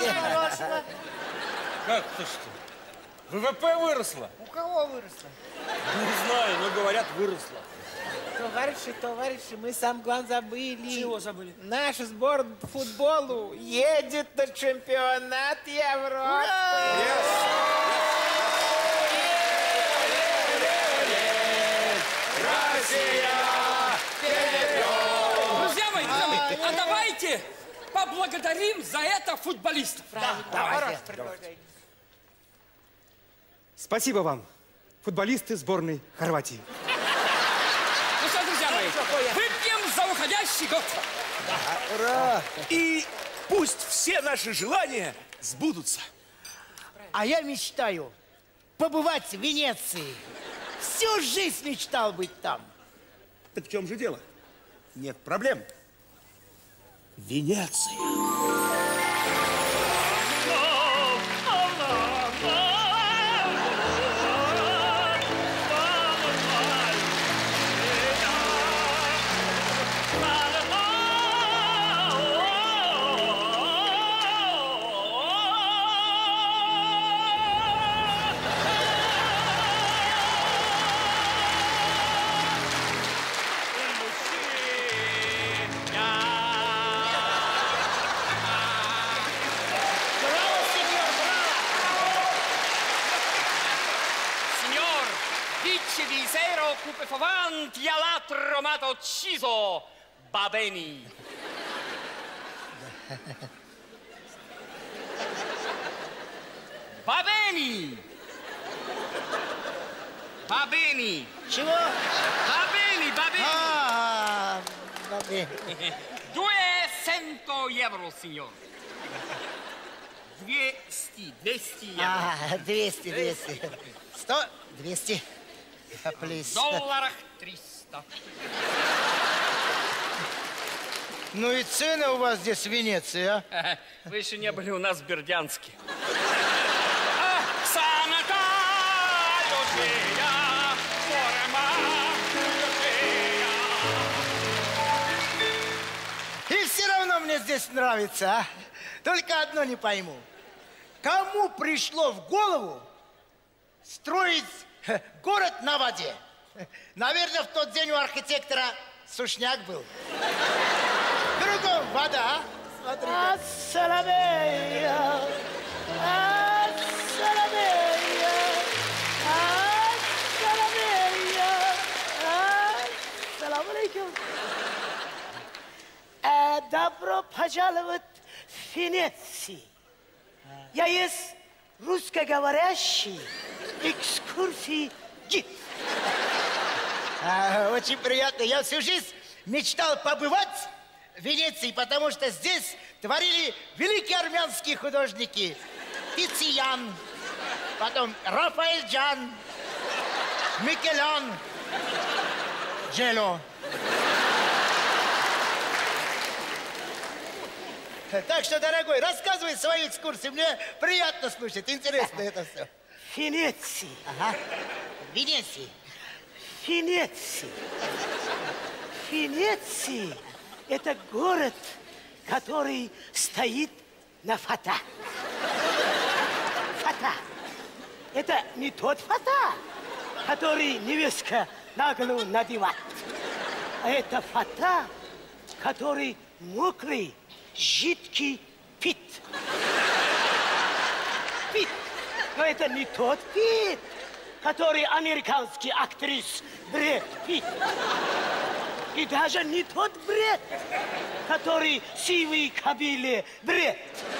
Как то что? ВВП выросло? У кого выросло? Не знаю, но говорят, выросло. Товарищи, товарищи, мы сам главное забыли. Чего забыли? Наш сбор по футболу едет на чемпионат Европы. Друзья мои, друзья мои, а давайте поблагодарим за это футболистов. Давайте. Спасибо вам, футболисты сборной Хорватии. Ну что, друзья мои, выпьем за уходящий год. Ура! И пусть все наши желания сбудутся. А я мечтаю побывать в Венеции. Всю жизнь мечтал быть там. Так в чем же дело? Нет проблем. Венеция. Di zero cupe favanti all'altro mato ucciso Babeni. Babeni. Babeni. Чего? Babeni, Babeni. А, Babeni. Duecento euro, signor. Двести, двести евро. А, двести, двести. Сто, двести. В долларах триста. Ну и цены у вас здесь в Венеции, а? Вы еще не были у нас в Бердянске. И все равно мне здесь нравится, а? Только одно не пойму. Кому пришло в голову строить город на воде? Наверное, в тот день у архитектора сушняк был. Кругом вода. Смотри. Ассаламея, ассаламея, ассаламея, ассаламу алейкум. Э, добро пожаловать в Венецию. Я есть русскоговорящий экскурсий гид. А, очень приятно. Я всю жизнь мечтал побывать в Венеции, потому что здесь творили великие армянские художники. Тициан, потом Рафаэль Джан, Микелан, Джело. Так что, дорогой, рассказывай свои экскурсии. Мне приятно слушать, интересно это все. Венеция. Ага. Венеция. Венеция. Венеция – это город, который стоит на фата. Фата. Это не тот фата, который невестка на голову надевает. А это фата, который мокрый, жидкий пит. Пит. Но это не тот Пит, который американский актрис Брэд Питт. И даже не тот Брэд, который сивый кобыле Брэд.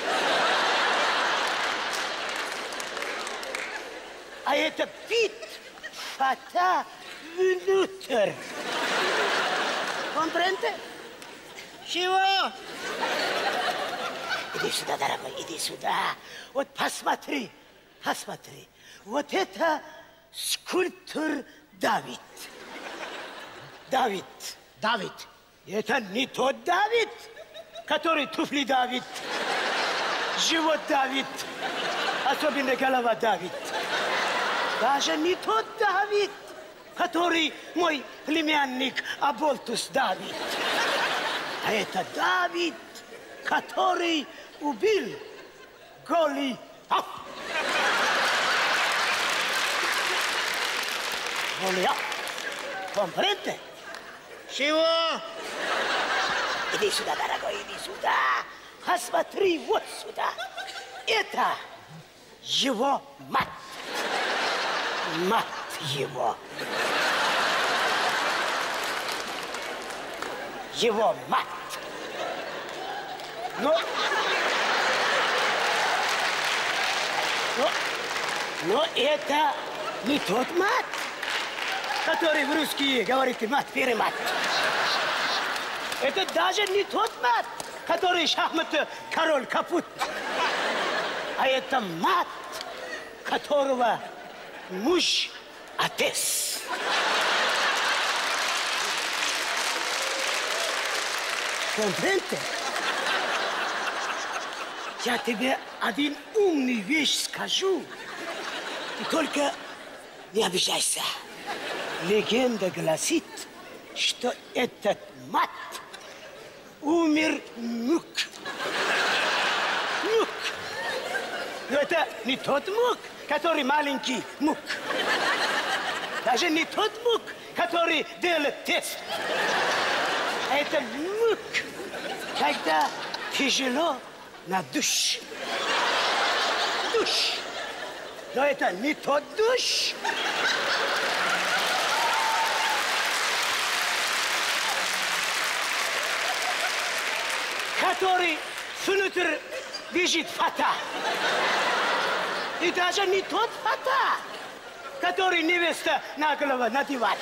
А это Пит, фата внутрь. Компренте? Чего? Иди сюда, дорогой, иди сюда. Вот посмотри, посмотри. Вот это скульптор Давид. Давид. Давид. Это не тот Давид, который туфли Давид, живот Давид, особенно голова Давид. Даже не тот Давид, который мой племянник Аболтус Давид. А это Давид, который убил Голиаф. Голиаф. Компренте? Чего? Иди сюда, дорогой, иди сюда. Посмотри вот сюда. Это его мать. Мать его. Его мать. Но... Но, но это не тот мать, который в русский говорит мать, перемать. Это даже не тот мат, который шахмат король капут. А это мат, которого муж отец. Компренте? Я тебе один умный вещь скажу. Ты только не обижайся. Легенда гласит, что этот мат умер мук. Мук. Но это не тот мук, который маленький мук. Даже не тот мук, который делает тест. А это мук, когда тяжело на душ. Душ. Но это не тот душ. Который внутрь бежит фата. И даже не тот фата, который невеста на голову надевает.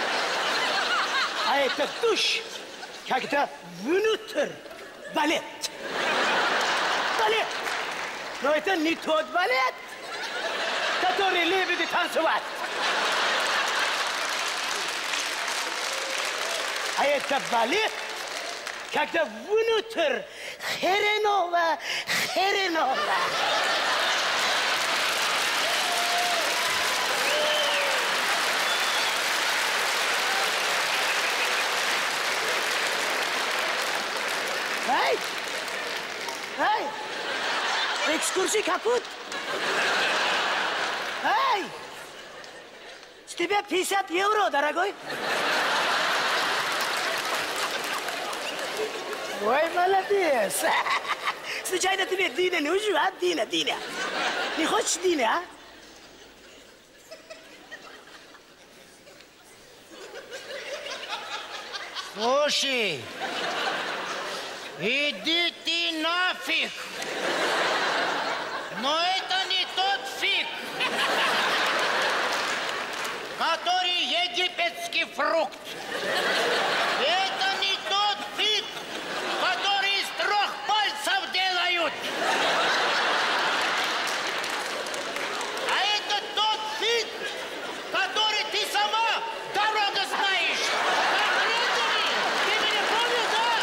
А это душ, когда внутрь балет. Балет. Но это не тот балет, который любит танцевать. А это балет, когда внутрь хреново, хреново. Ай! Ай! Экскурсии капут! Ай! С тебя пятьдесят евро, дорогой! Ой, молодец! Случайно тебе Дина не нужен, а? Дина, Дина. Не хочешь Дина, а? Слушай, иди ты нафиг! Но это не тот фиг, который египетский фрукт. Это не тот фиг, который из трех пальцев делают. А это тот фиг, который ты сама дорого знаешь. Ты меня понял, да?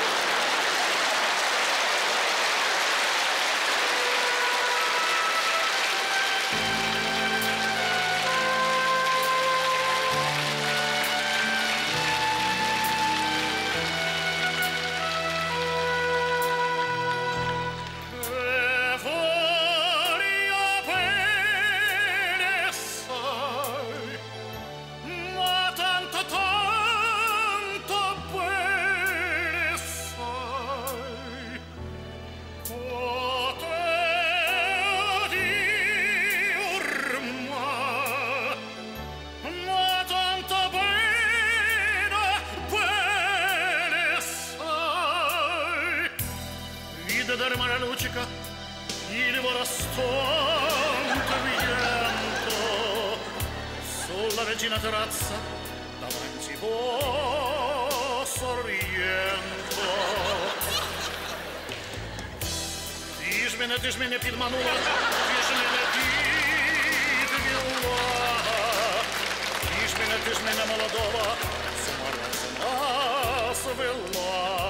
Darma la lucica, il vorastonto viento, sulla regina terrazza, davanti vo sorriento. Ти ж мене, ти ж мене підманула, ти ж мене підвела, ти ж мене, ти ж мене молодого, с ума, с ума свела.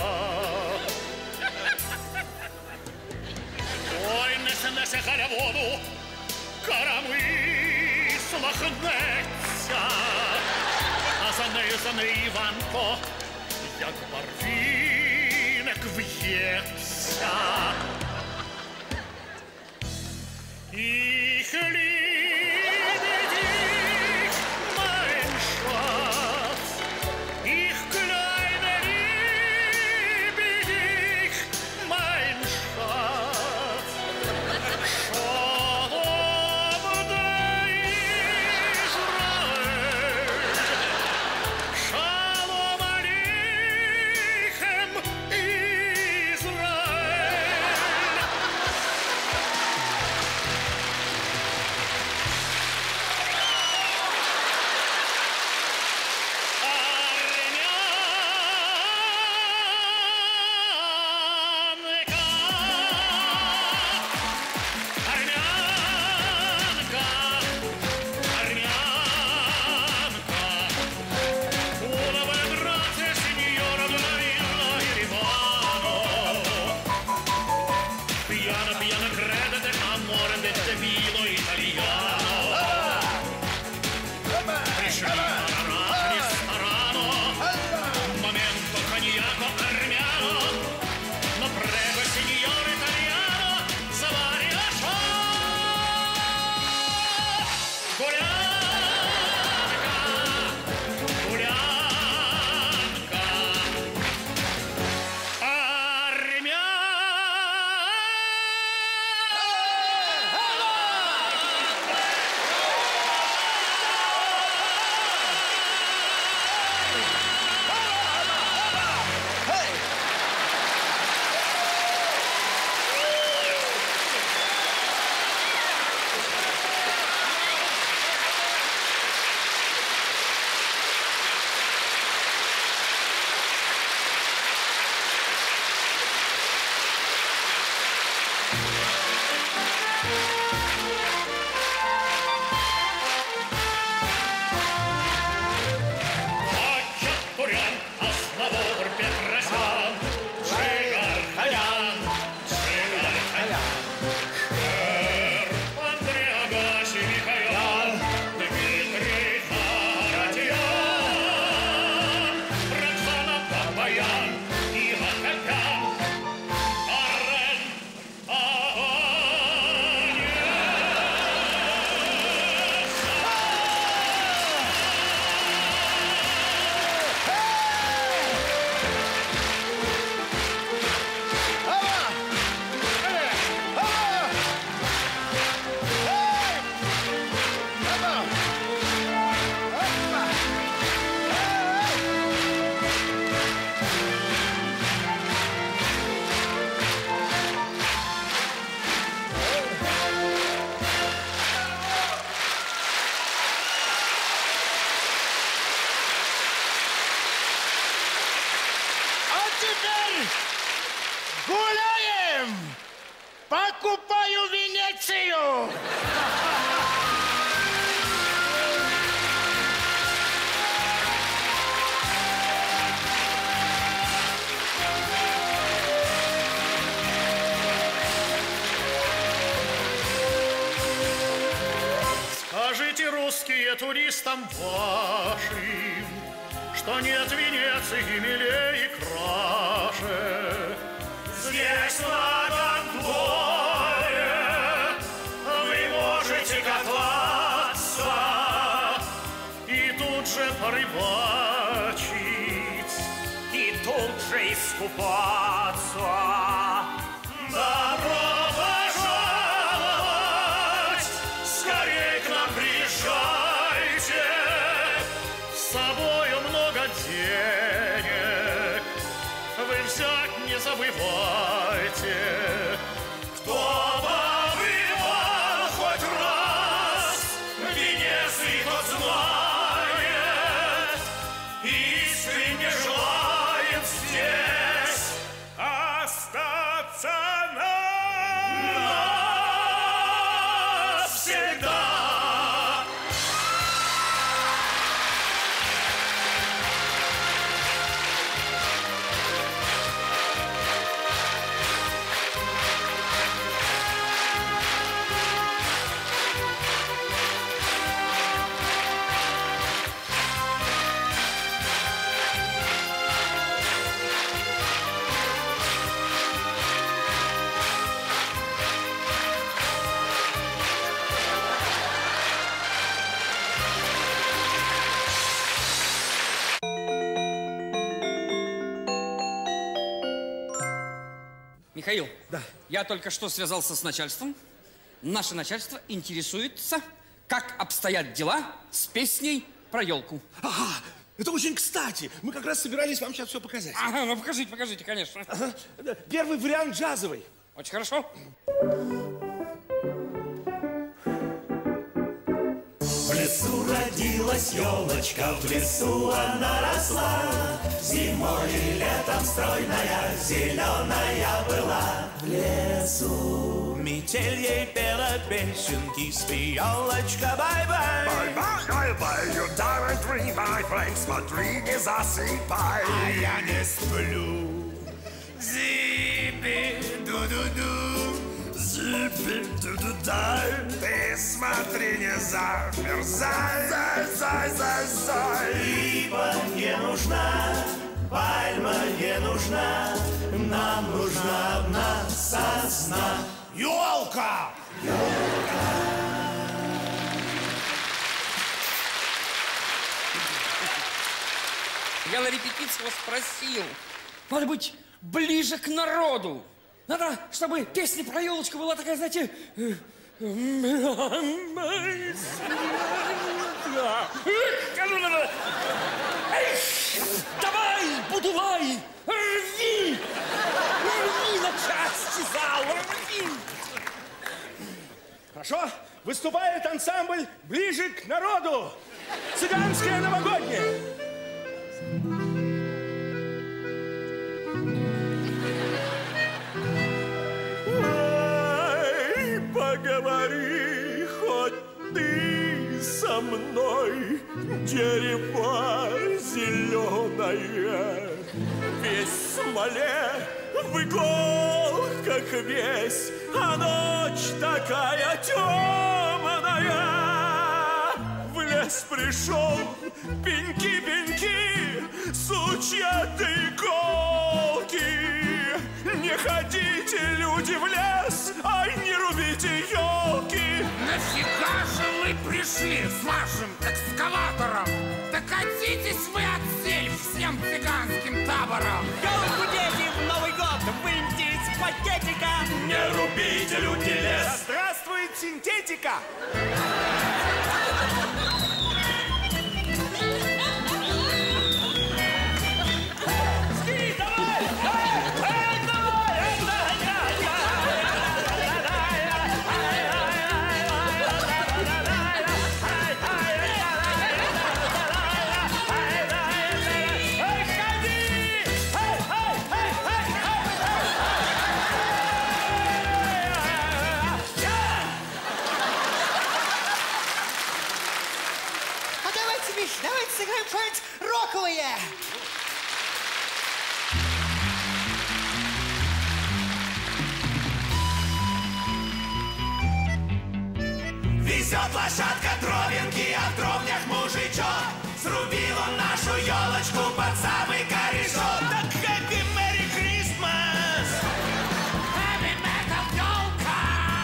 Ой, несе, несе халя воду, карамислах гнеться. вирізаний Іванко, як барвінок в'ється. І хліб dich mein Schatz, ich kleine liebe dich, mein Schatz. Shalom Israel, Shalom Aleichem Israel. Гуляем! Покупаю Венецию! Скажите русские туристам вашим, что нет Венеции милее и краше. Здесь на гондоле вы можете кататься и тут же порыбачить, и тут же искупаться. Добро пожаловать! Скорей к нам приезжайте! С собою много денег вы взять не забывайте. Кто побывал хоть раз в Венеции, тот знает, искренне желает здесь остаться навсегда. Михаил, да. Я только что связался с начальством. Наше начальство интересуется, как обстоят дела с песней про елку. Ага, это очень кстати. Мы как раз собирались вам сейчас все показать. Ага, ну покажите, покажите, конечно. Ага. Первый вариант джазовый. Очень хорошо. В лесу родилась елочка, в лесу она росла. Зимой и летом стройная, зеленая была. В лесу метель ей пела песенки, спи, елочка, бай-бай. Бай-бай, бай, you die and dream, my friend, смотри, не засыпай. А я не сплю. Зипи, ду-ду-ду. Зипи, ду-ду-дай. Ты смотри, не замерзай. Зай, зай, зай, зай. Ибо не нужна, пальма не нужна, нам нужна одна сосна. Елка! Я на репетиции его спросил. Надо быть ближе к народу. Надо, чтобы песня про елочку была такая, знаете... Давай, Будулай, рви! Рви на части зал, рви! Хорошо, выступает ансамбль «Ближе к народу». Цыганское новогоднее. Ай, поговори хоть ты со мной, дерево зеленое, весь в смоле, в иголках весь, а ночь такая темная. В лес пришел, пеньки-пеньки, сучья-то иголки. Не ходите, люди, в лес, ай, не рубите елки. Нафига же мы пришли с вашим экскаватором? Да катитесь вы отсель всем цыганским табором. Елку, дети, в Новый год выньте из пакетика. Не рубите, люди, лес. Да здравствует синтетика. Давайте сыграем что-нибудь роковое. Везет лошадка дровинки, а в дровнях мужичок. Срубил он нашу елочку под самый корешок. Так хэппи Мэри Крисмас! Хэппи Метал елка!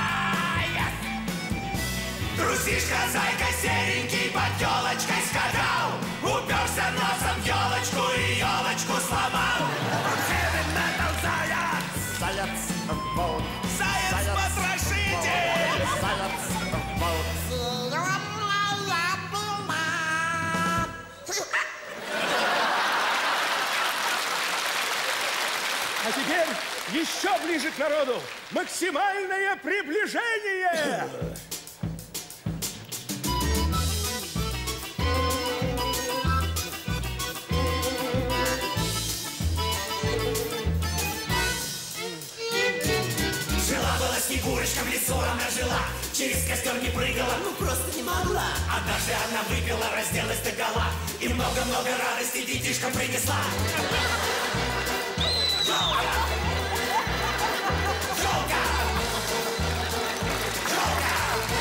Трусишка, зайка серенький под елочкой скакал. Уперся носом в елочку и елочку сломал. Хэппи Метал заяц! Заяц, волк! Заяц, потрошитель! Заяц, волк! А теперь еще ближе к народу. Максимальное приближение. Жила-была Снегурочка в лесу, она жила. Через костер не прыгала, ну просто не могла. Однажды она выпила, разделась догола и много-много радости детишкам принесла. Елка! Елка! Елка!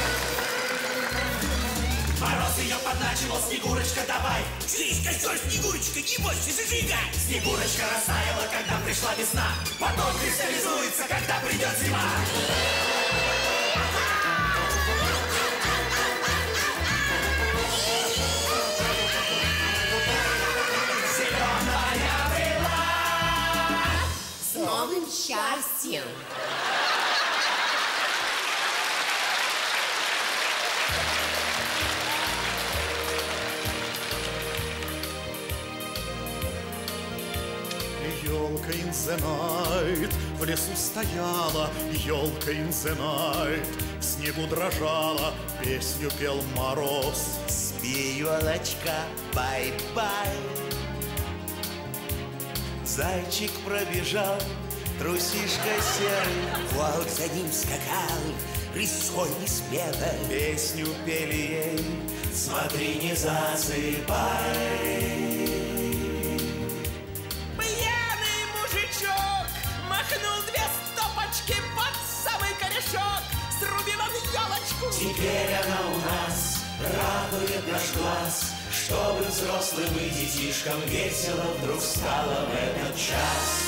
Мороз ее подначивал, Снегурочка, давай. Здесь костер, Снегурочка, не бойся, зажигай. Снегурочка растаяла, когда пришла весна. Потом кристаллизуется, когда придет зима. новым счастьем. Елка in the night, в лесу стояла, елка in the night, в снегу дрожала, песню пел мороз. Спи, елочка, бай-бай. Зайчик пробежал, трусишка серый, волк за ним скакал, рысой не смело. Песню пели ей, смотри, не засыпай. Махнул две стопочки под самый корешок. Сруби вам елочку. Теперь она у нас радует наш глаз, чтобы взрослым и детишкам весело вдруг стало в этот час.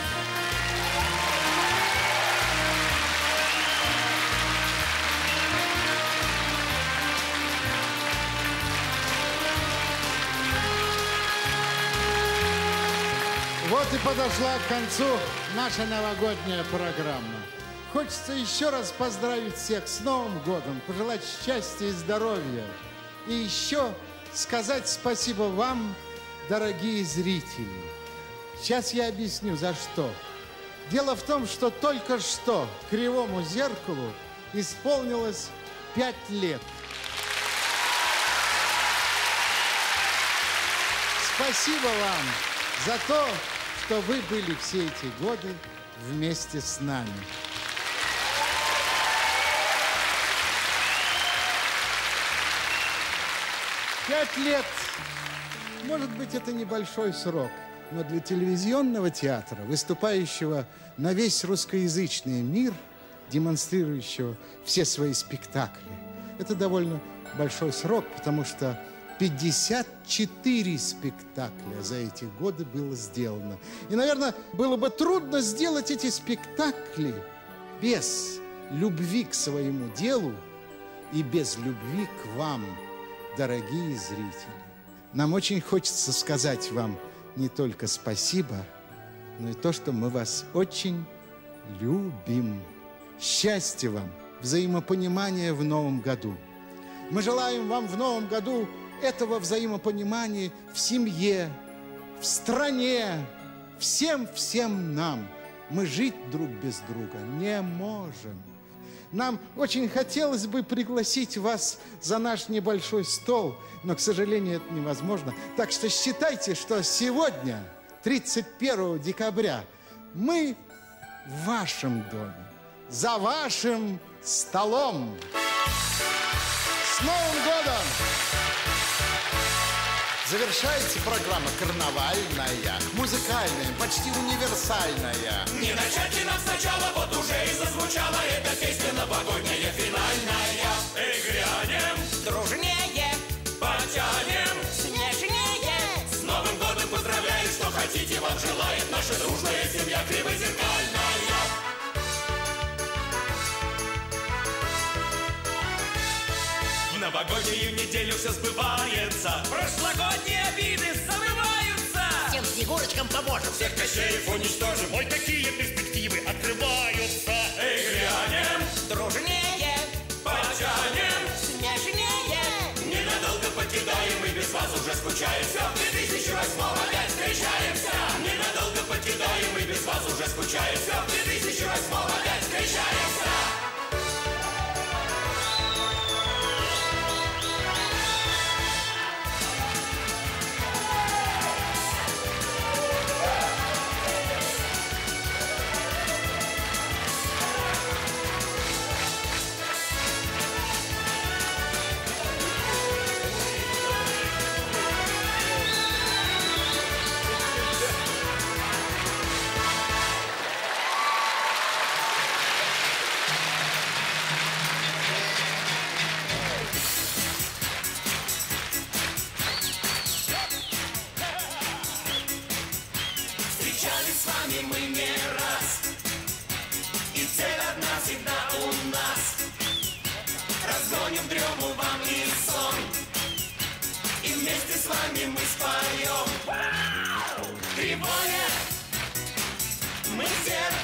Вот и подошла к концу наша новогодняя программа. Хочется еще раз поздравить всех с Новым годом, пожелать счастья и здоровья. И еще сказать спасибо вам, дорогие зрители. Сейчас я объясню, за что. Дело в том, что только что Кривому зеркалу исполнилось пять лет. Спасибо вам за то, что вы были все эти годы вместе с нами. Пять лет, может быть, это небольшой срок, но для телевизионного театра, выступающего на весь русскоязычный мир, демонстрирующего все свои спектакли, это довольно большой срок, потому что пятьдесят четыре спектакля за эти годы было сделано. И, наверное, было бы трудно сделать эти спектакли без любви к своему делу и без любви к вам, дорогие зрители. Нам очень хочется сказать вам не только спасибо, но и то, что мы вас очень любим. Счастья вам, взаимопонимания в новом году. Мы желаем вам в новом году этого взаимопонимания в семье, в стране, всем-всем нам. Мы жить друг без друга не можем. Нам очень хотелось бы пригласить вас за наш небольшой стол, но, к сожалению, это невозможно. Так что считайте, что сегодня, тридцать первого декабря, мы в вашем доме, за вашим столом. С Новым годом! Завершается программа карнавальная, музыкальная, почти универсальная. Не начать ли нам сначала, вот уже и зазвучала эта песня новогодняя, финальная. Эй, грянем, дружнее, потянем, снежнее. С Новым годом поздравляю, что хотите, вам желает наша дружная семья Кривозеркальная. В новогоднюю неделю все сбывается, прошлогодние обиды забываются. Всем снегурочкам поможем, всех кощеев уничтожим. Ой, какие перспективы открываются. Эй, грянем, дружнее, потянем, снежнее. Ненадолго покидаем и без вас уже скучаем. Все, в две тысячи восьмом опять встречаемся. Ненадолго покидаем и без вас уже скучаем. Все, в две тысячи восьмом опять встречаемся. Встречались с вами мы не раз, и цель одна всегда у нас. Разгоним дрему вам и сон, и вместе с вами мы споем. Кривое, мы Мы все